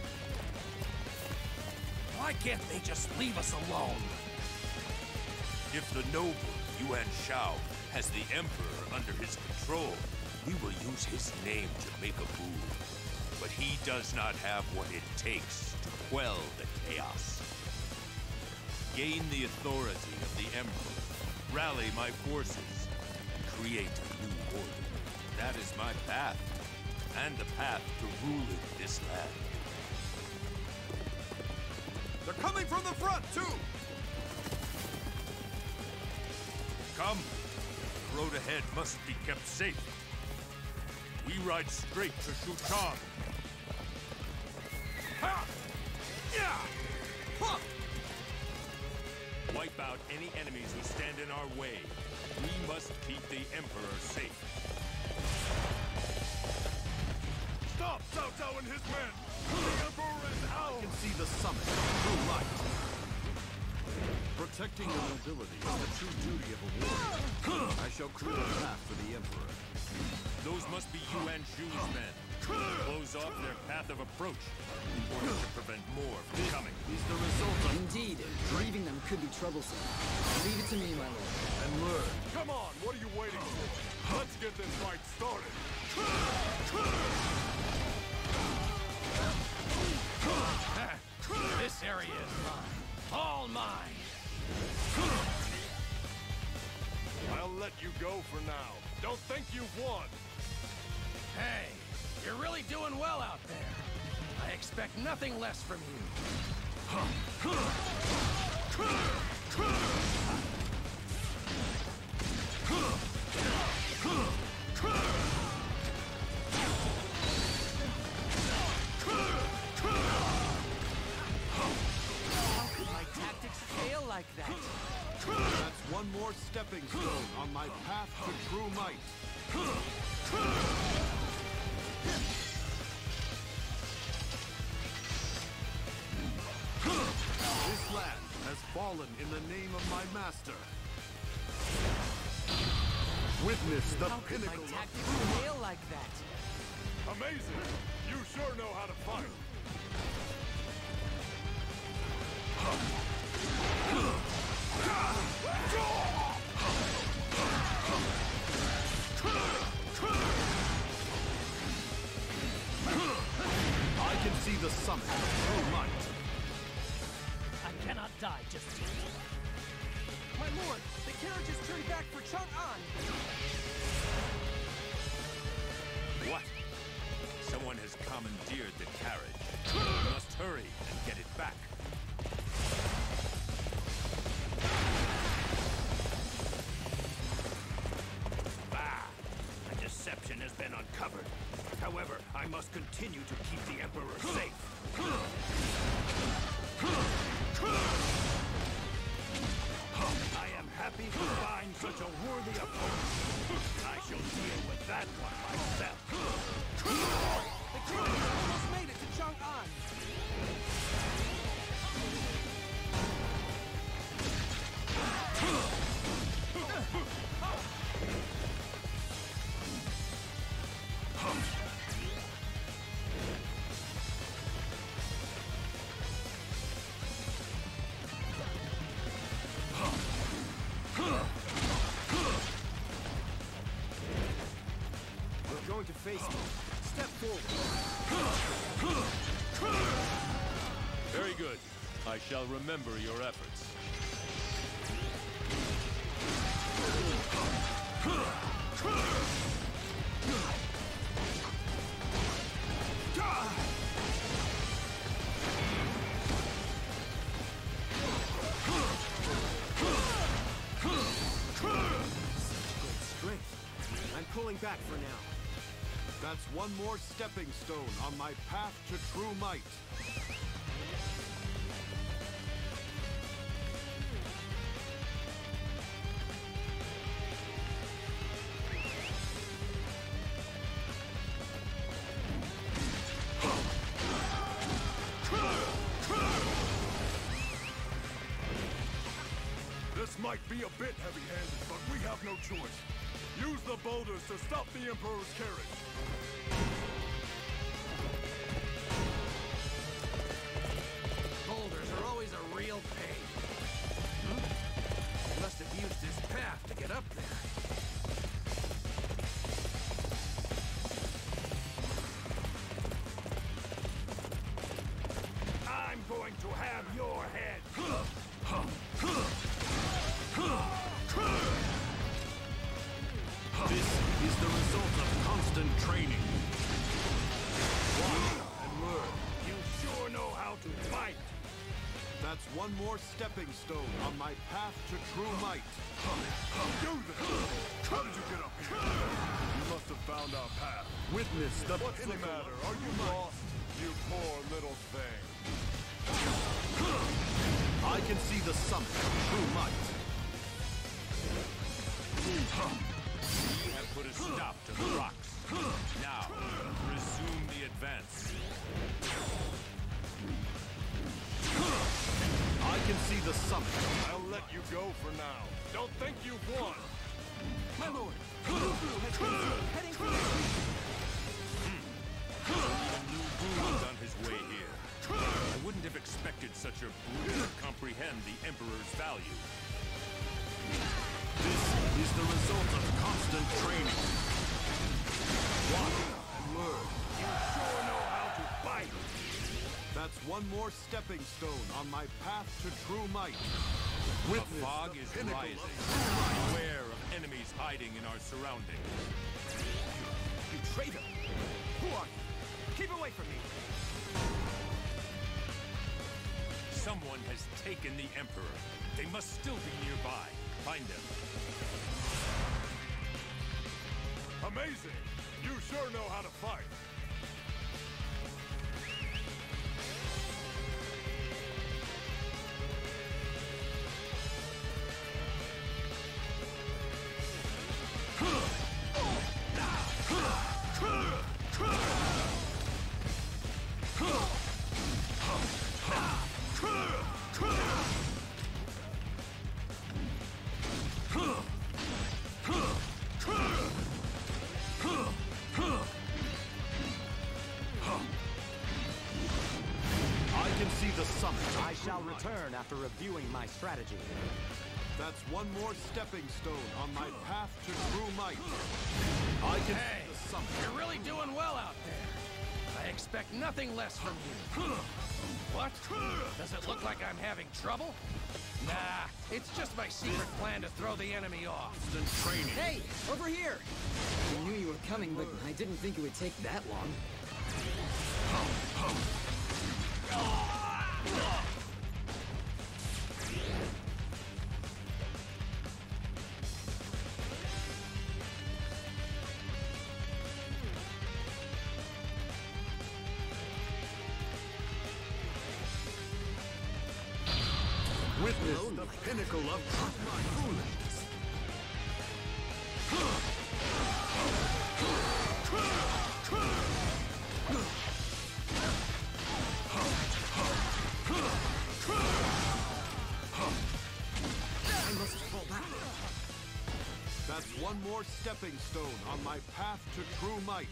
K: Why can't they just leave us alone?
C: If the noble Yuan Shao has the Emperor under his control, we will use his name to make a move. But he does not have what it takes to quell the chaos. Gain the authority of the Emperor, rally my forces, and create a new order. That is my path, and the path to ruling this land.
S: They're coming from the front, too!
C: Come. The road ahead must be kept safe. We ride straight to Shuchang.
D: Wipe out any enemies who stand in our way. We must keep the Emperor safe.
Q: Stop Cao Cao and his men! The Emperor is out! I can see the summit through light.
S: Protecting the nobility is the true duty of a warrior. I shall clear a path for the Emperor.
D: Those must be Yuan Shu's men. Close off their path of approach in order to prevent more from coming.
S: Is the result of...
J: Indeed, leaving them could be troublesome. Leave it to me, my lord.
S: And learn.
N: Come on, what are you waiting for? Let's get this fight started.
Q: This area is mine. All mine.
N: I'll let you go for now. Don't think you've won.
Q: Hey, you're really doing well out there. I expect nothing less from you.
G: How could my tactics fail like that?
S: That's one more stepping stone on my path to true might. This land has fallen in the name of my master. Witness the
G: How could my
S: pinnacle
G: tactics
S: of...
G: fail like that?
N: Amazing. You sure know how to fight.
S: I can see the summit of true might.
F: I cannot die just yet.
K: My lord, the carriage is turned back for Chang'an.
D: What? Someone has commandeered the carriage. We must hurry and get it back.
Q: Ah! A deception has been uncovered. However, I must continue to keep the Emperor safe. I am happy to find such a worthy opponent. I shall deal with that one myself.
K: The carriage almost made it to Chang'an.
E: We're going to face me. Step forward.
D: Very good. I shall remember your efforts.
E: I'm pulling back for now.
S: That's one more stepping stone on my path to true might.
N: This might be a bit heavy-handed, but we have no choice. Use the boulders to stop the Emperor's carriage.
Q: Boulders are always a real pain. Huh? He must have used his path to get up there. I'm going to have your head.
S: This is the result of constant training. Watch and learn.
Q: You sure know how to fight.
S: That's one more stepping stone on my path to true might.
N: Do this! How did you get up here? You must have found our path.
S: Witness the
N: What's the
S: pinnacle
N: matter?
S: of
N: Are you
S: true
N: lost? You poor little thing.
S: I can see the summit of true might.
D: We have put a stop to the rocks. Now, resume the advance.
S: I I can see the summit.
Q: I'll let you go for now. Don't think you've won.
P: My lord, Lu Bu has been seen heading for the street.
D: Even Lu Bu is on his way here. I wouldn't have expected such a brute to comprehend the Emperor's value.
S: This is the result of constant training. Watch and learn.
Q: You sure know how to fight.
S: That's one more stepping stone on my path to true might.
D: The fog is rising. Beware of enemies hiding in our surroundings.
P: You traitor! Who are you? Keep away from me!
D: Someone has taken the Emperor. They must still be nearby. Find them.
Q: Amazing! You sure know how to fight.
R: I shall return after reviewing my strategy.
S: That's one more stepping stone on my path to true might. I can
K: hey,
S: see the summit.
K: You're really doing well out there. I expect nothing less from you. What? Does it look like I'm having trouble? Nah, it's just my secret plan to throw the enemy off.
S: Training.
J: Hey, over here! I knew you were coming, but I didn't think it would take that long.
S: Witness the pinnacle of foolishness.
J: I must fall back.
S: That's one more stepping stone on my path to true might.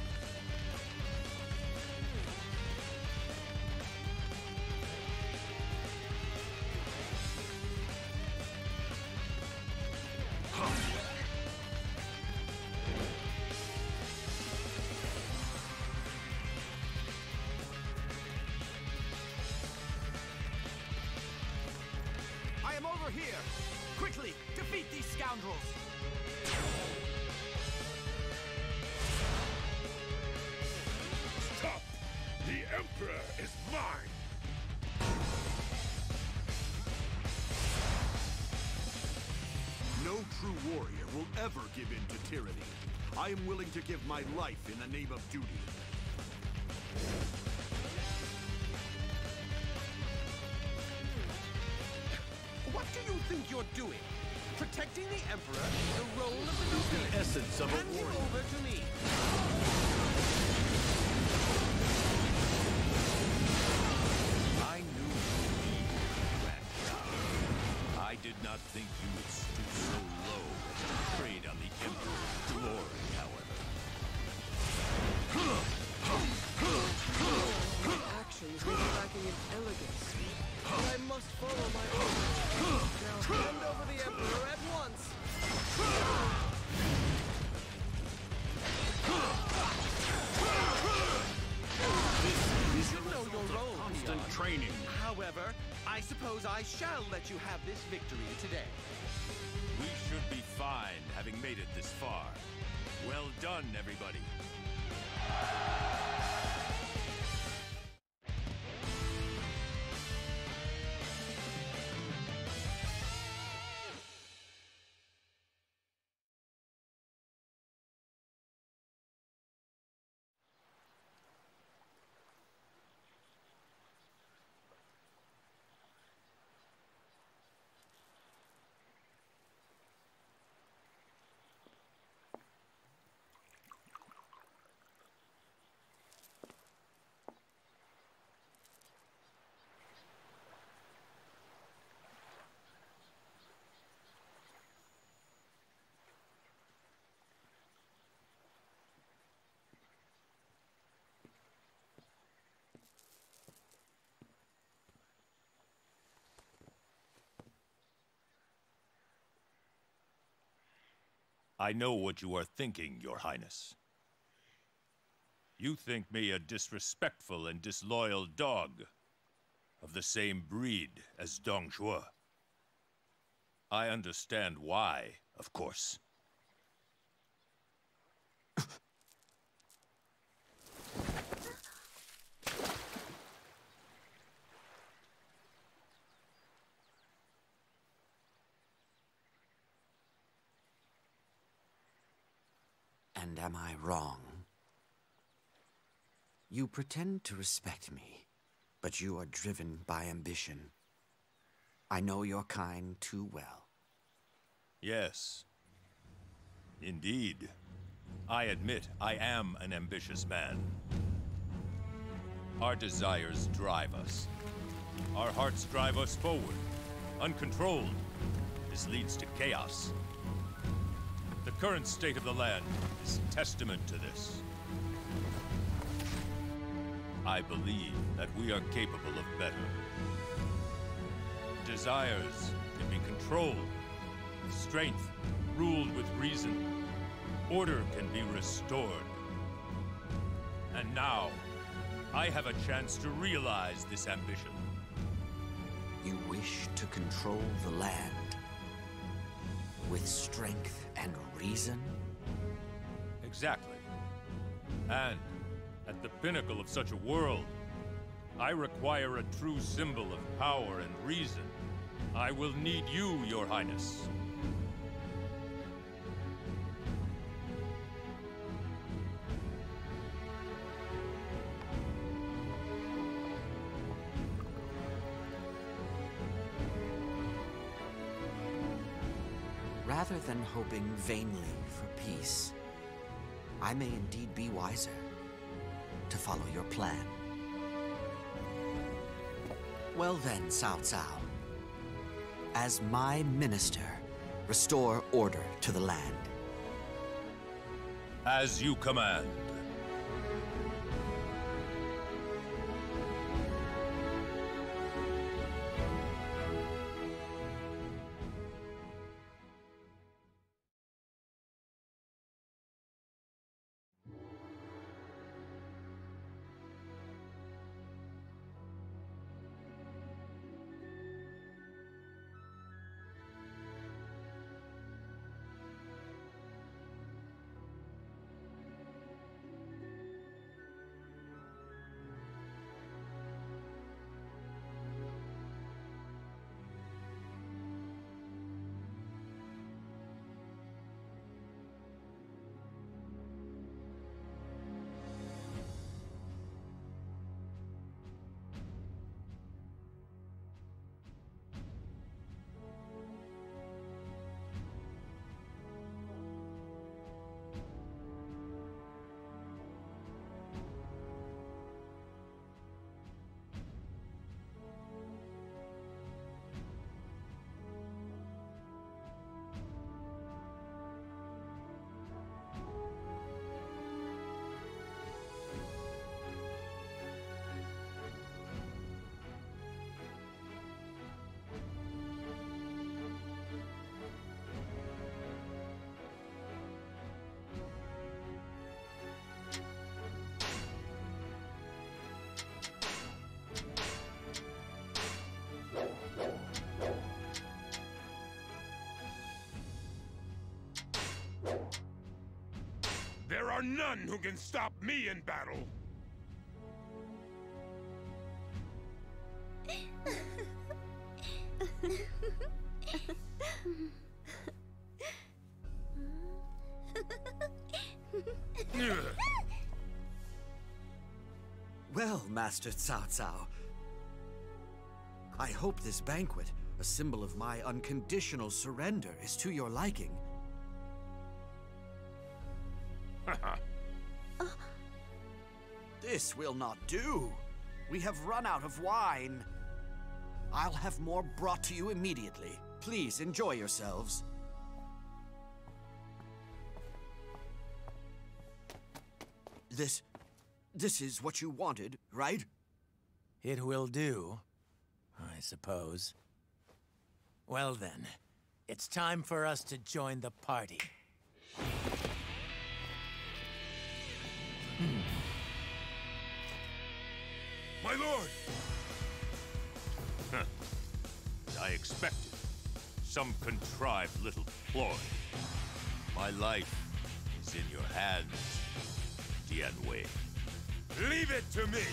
P: I am over here! Quickly, defeat these scoundrels!
B: Stop! The Emperor is mine!
S: No true warrior will ever give in to tyranny. I am willing to give my life in the name of duty.
K: What do you think you're doing? Protecting the Emperor, the role of the nobility.
S: The essence of a
K: Hand him
S: warrior.
K: over to me.
D: I knew you rat down. I did not think you would stoop so low as to trade on the Emperor's glory, however.
E: My actions may be lacking in elegance, but I must follow my orders. Now hand over the Emperor at once!
K: You should know your role,
S: Constant
K: Peon.
S: training.
K: However, I suppose I shall let you have this victory today.
D: We should be fine, having made it this far. Well done, everybody.
C: I know what you are thinking, Your Highness. You think me a disrespectful and disloyal dog, of the same breed as Dong Zhuo. I understand why, of course.
T: And am I wrong? You pretend to respect me, but you are driven by ambition. I know your kind too well.
C: Yes. Indeed. I admit I am an ambitious man. Our desires drive us. Our hearts drive us forward, uncontrolled. This leads to chaos. The current state of the land is testament to this. I believe that we are capable of better. Desires can be controlled, strength ruled with reason, order can be restored. And now, I have a chance to realize this ambition.
T: You wish to control the land with strength and reason?
C: Exactly. And at the pinnacle of such a world, I require a true symbol of power and reason. I will need you, Your Highness.
T: Rather than hoping vainly for peace, I may indeed be wiser to follow your plan. Well then, Cao Cao. As my minister, restore order to the land.
C: As you command.
B: There are none who can stop me in battle!
T: Well, Master Cao Cao, I hope this banquet, a symbol of my unconditional surrender, is to your liking. This will not do. We have run out of wine. I'll have more brought to you immediately. Please enjoy yourselves. This... this is what you wanted, right?
M: It will do, I suppose. Well then, it's time for us to join the party.
B: My lord!
D: Huh. I expected. Some contrived little ploy.
C: My life is in your hands, Tianwei.
B: Leave it to me!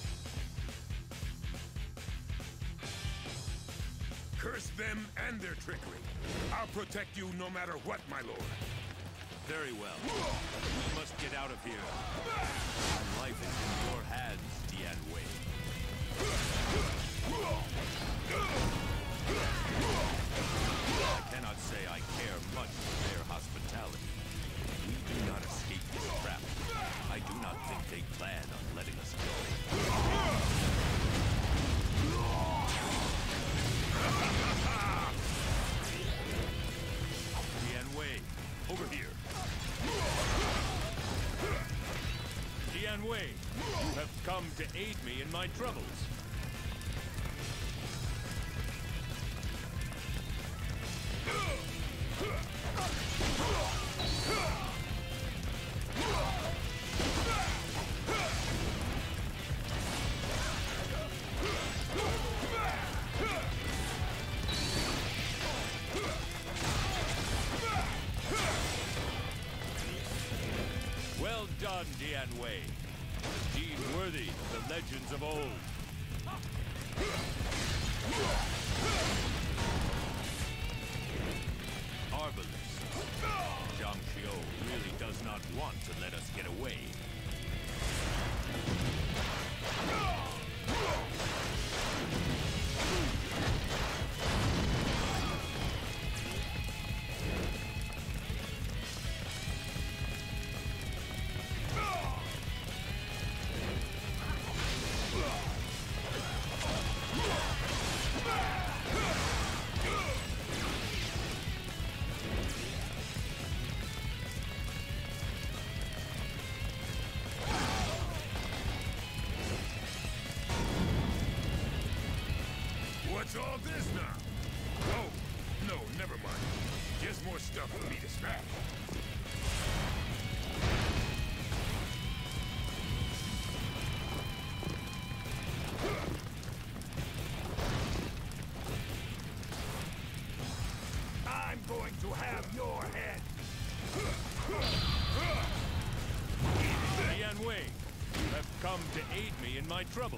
B: Curse them and their trickery. I'll protect you no matter what, my lord.
D: Very well. We must get out of here. My life is in your hands, Tianwei. I cannot say I care much for their hospitality. We do not escape this trap. I do not think they plan on letting us go. Tianwei, over here. Tianwei, you have come to aid me in my troubles. Well done, Tianwei. Deed worthy of the legends of old. Arbalist. Zhang Xiu really does not want to let us get away.
B: What's all this now? Oh, no, never mind. Just more stuff for me to scrap.
Q: I'm going to have your head.
D: Tianwei, you have come to aid me in my troubles.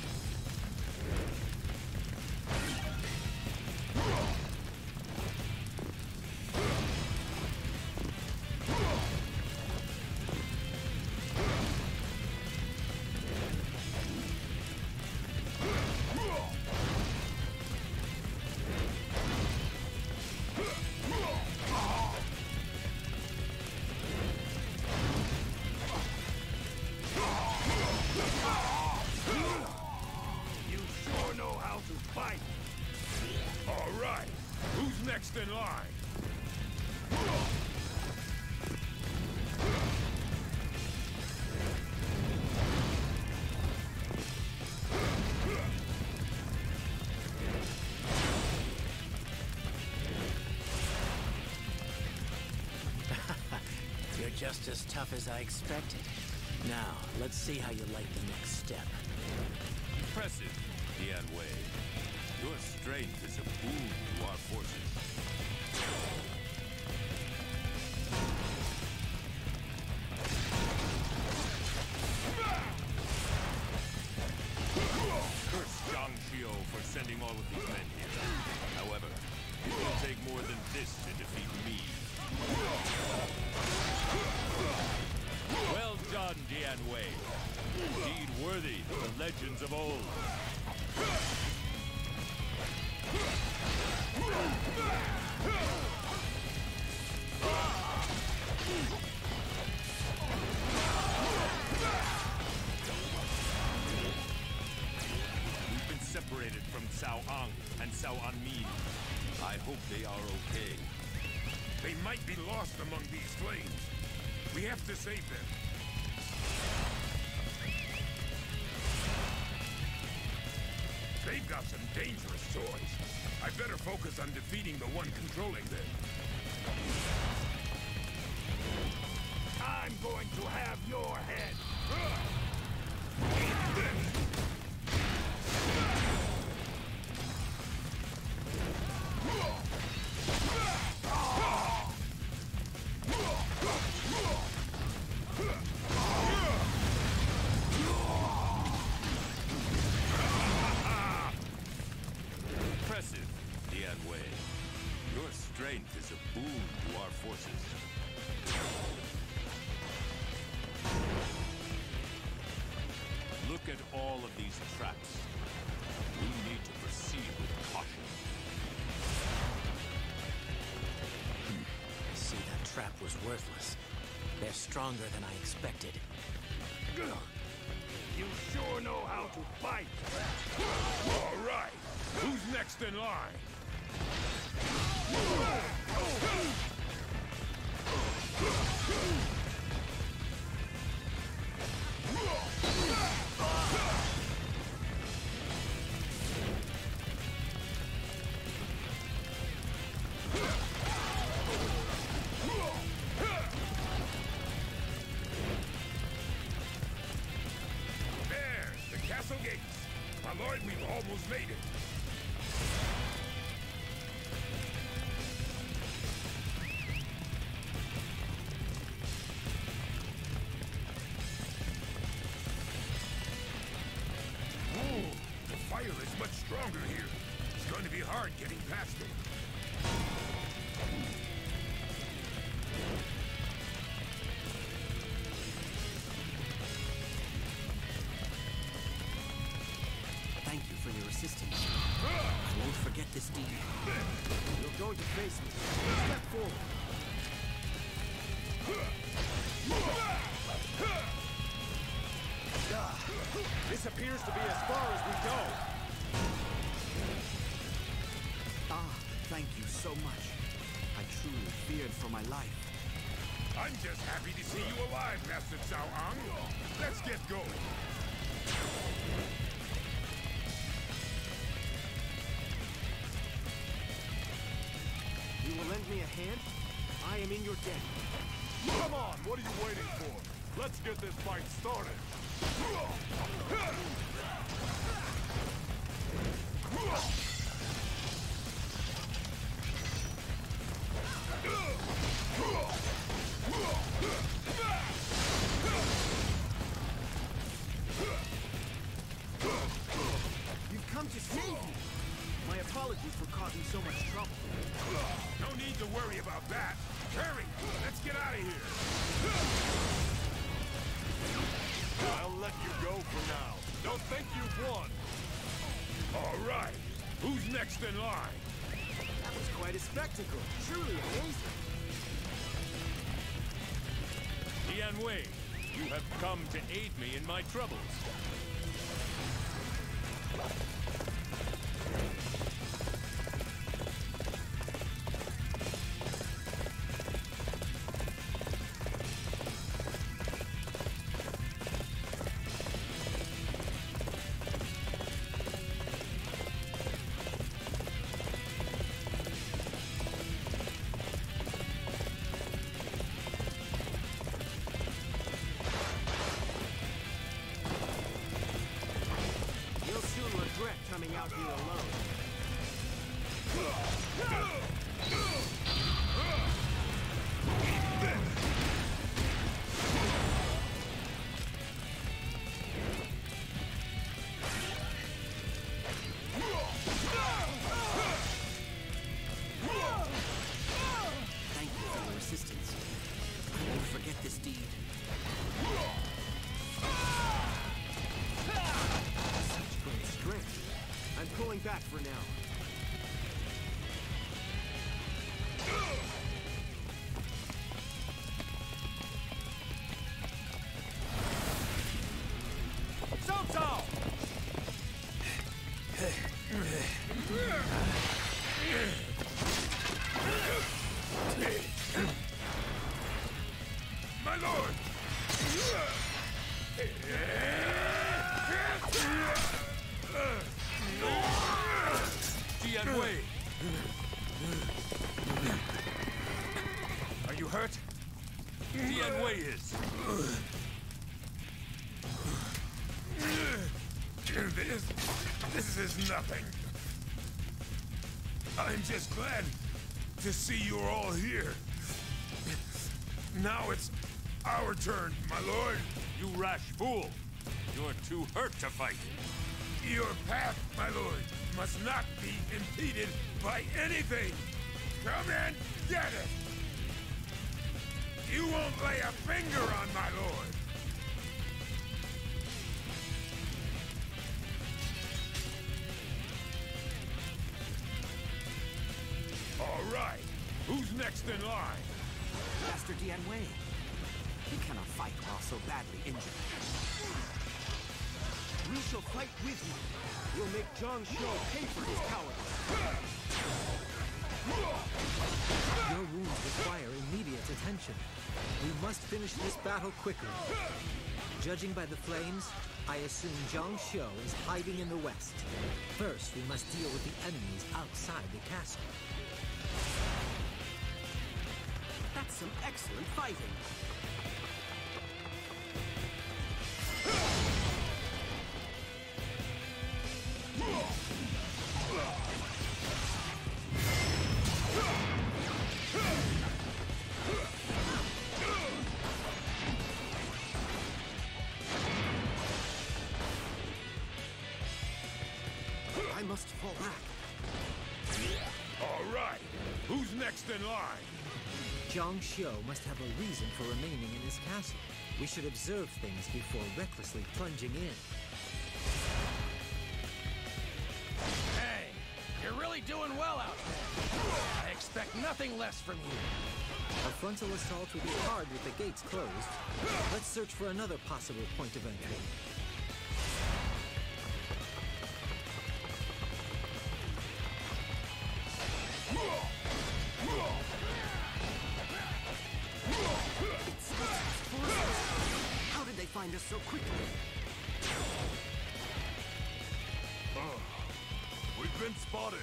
Q: You sure know how to fight.
B: All right, who's next in line?
M: You're just as tough as I expected. Now, let's see how you like the next step.
D: Impressive, Tianwei. Your strength is a boon to our forces. Curse Zhang Xiu for sending all of these men here. However, it will take more than this to defeat me. Well done, Tianwei. Indeed worthy of the legends of old. We've been separated from Cao Ang and Cao Anmin. I hope they are okay.
B: They might be lost among these flames. We have to save them. They've got some dangerous toys. I better focus on defeating the one controlling them.
Q: to have your head.
D: Impressive, Dian Wei. Your strength is a boon to our forces. Look at all of these traps. We need to proceed with caution.
M: I see that trap was worthless. They're stronger than I expected.
Q: You sure know how to fight.
B: All right. Who's next in line? There's the castle gates. My lord, we've almost made it. Ooh, the fire is much stronger here. It's going to be hard getting past it.
T: Thank you for your assistance. I won't forget this deed.
K: You're going to face me. Step forward. This appears to be as far as we go.
T: Ah, thank you so much. I truly feared for my life.
B: I'm just happy to see you alive, Master Cao Ang. Let's get going.
K: You will lend me a hand? I am in your debt.
Q: Come on, what are you waiting for? Let's get this fight started.
K: You've come to save me. My apologies for causing so much trouble.
B: No need to worry about that. Hurry, let's get out of here.
Q: I'll let you go for now. Don't think you've won.
B: All right, who's next in line?
K: That was quite a spectacle. Truly amazing.
D: Dian Wei, you have come to aid me in my troubles.
K: You'll soon regret coming out here alone.
T: Thank you for your assistance. I won't forget this deed.
K: Such great strength. I'm pulling back for now.
Q: Cao!
B: My lord!
D: Dian Wei!
B: Are you hurt?
D: Dian Wei is.
B: This... this is nothing. I'm just glad to see you're all here. Now it's our turn, my lord.
D: You rash fool! You're too hurt to fight.
B: Your path, my lord, must not be impeded by anything. Come and get it! You won't lay a finger on my lord. All right, who's next in line?
T: Master Dian Wei. You cannot fight while so badly injured.
K: We shall fight with you. We'll make Zhang Xiu pay for his cowardice.
O: Your wounds require immediate attention. We must finish this battle quickly. Judging by the flames, I assume Zhang Xiu is hiding in the west. First, we must deal with the enemies outside the castle.
T: That's some excellent fighting.
K: I must fall back.
B: All right, who's next in line?
O: Zhang Xiu must have a reason for remaining in his castle. We should observe things before recklessly plunging in.
P: Hey, you're really doing well out there. I expect nothing less from you.
O: A frontal assault would be hard with the gates closed. Let's search for another possible point of entry.
T: How did they find us so quickly?
S: Oh, we've been spotted.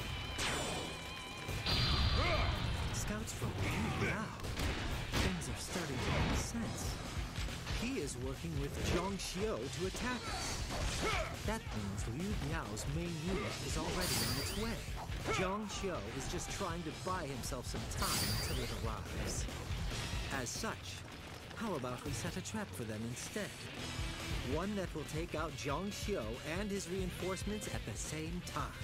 O: Scouts from Liu Yao. Things are starting to make sense. He is working with Zhang Xiu to attack us. That means Liu Yao's main unit is already on its way. Zhang Xiu is just trying to buy himself some time until it arrives. As such, how about we set a trap for them instead? One that will take out Zhang Xiu and his reinforcements at the same time.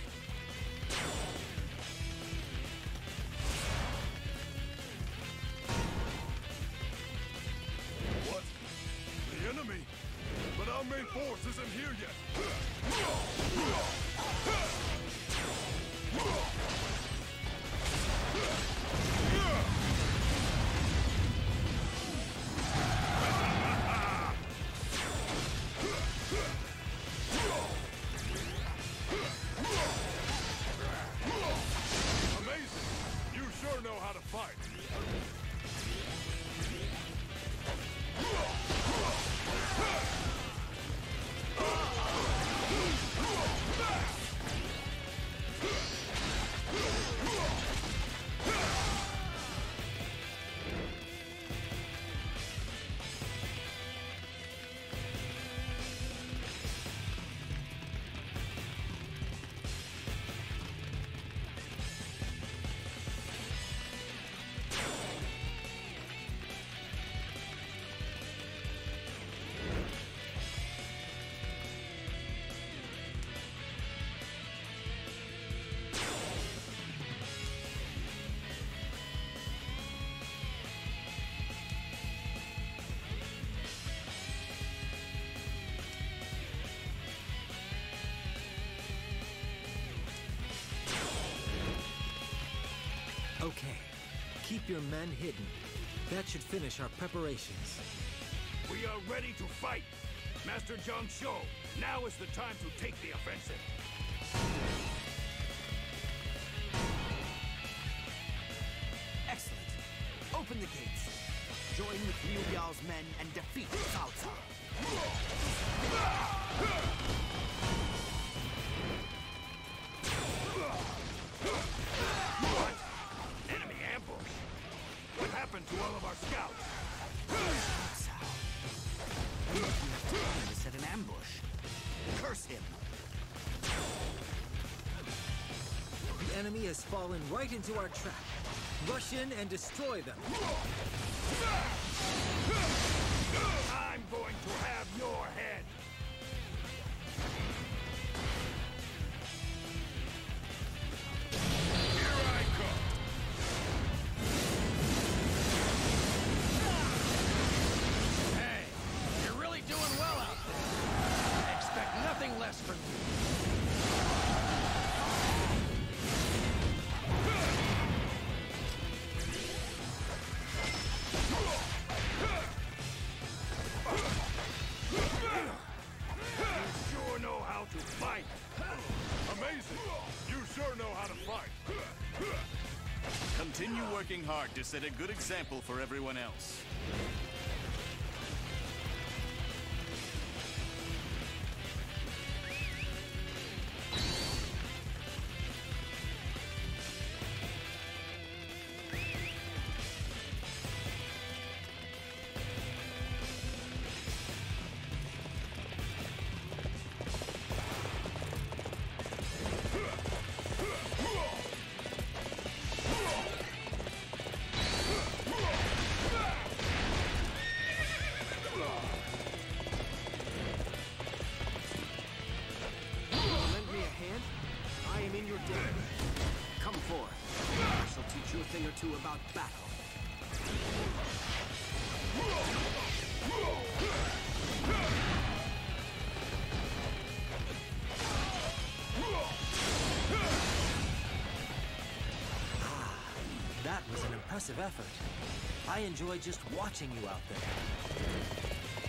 S: What? The enemy? But our main force isn't here yet. Amazing! You sure know how to fight.
O: Okay, keep your men hidden. That should finish our preparations.
Q: We are ready to fight. Master Zhang Xiu, now is the time to take the offensive.
T: Excellent. Open the gates. Join with Liu Yao's men and defeat Cao Cao.
Q: What? Enemy ambush? What happened to all of our scouts?
T: He must have time to set an ambush. Curse him!
O: The enemy has fallen right into our trap. Rush in and destroy them.
Q: I'm going to have your head!
B: Here I come!
P: Hey, you're really doing well out there. I expect nothing less from you.
Q: You sure know how to fight.
L: Amazing! You sure know how to fight. Continue working hard to set a good example for everyone else.
E: Lend me a hand? I am in your debt. Come forth. I shall teach you a thing or two about battle.
O: That was an impressive effort. I enjoy just watching you out there.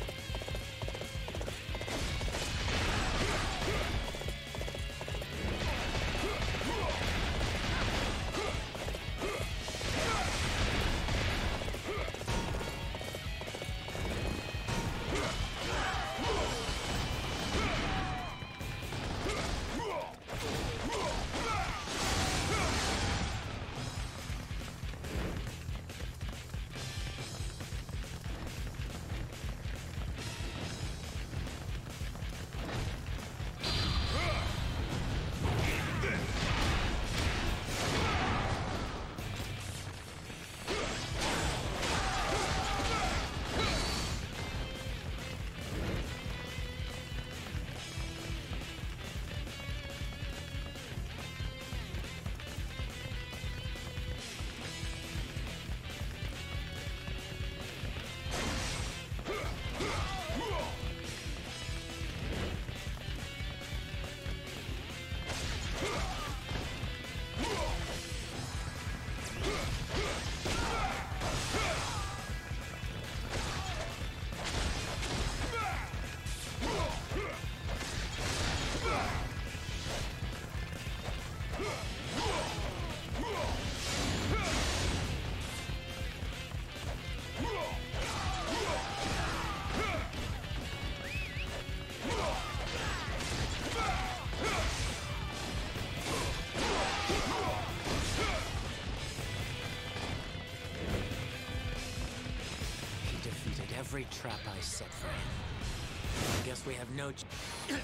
M: Every trap I set for him. I guess we have no ch-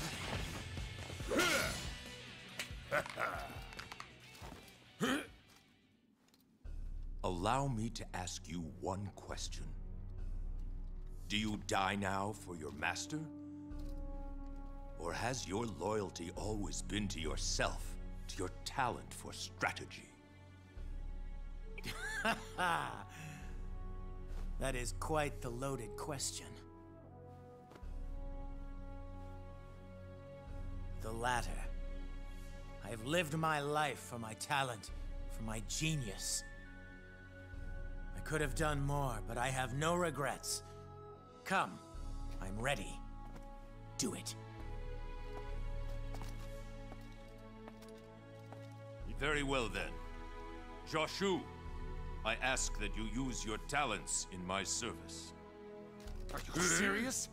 C: Allow me to ask you one question. Do you die now for your master? Or has your loyalty always been to yourself, to your talent for strategy?
M: That is quite the loaded question. The latter. I have lived my life for my talent, for my genius. I could have done more, but I have no regrets. Come, I'm ready. Do it.
C: Very well then. Joshu, I ask that you use your talents in my service.
L: Are you serious?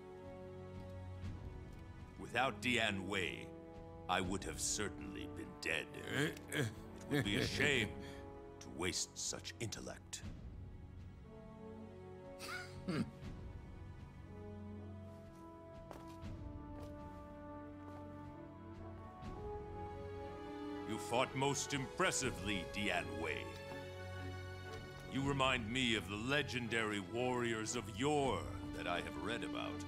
C: Without Dian Wei, I would have certainly been dead. It would be a shame to waste such intellect. Hmm. You fought most impressively, Dian Wei. You remind me of the legendary warriors of yore that I have read about.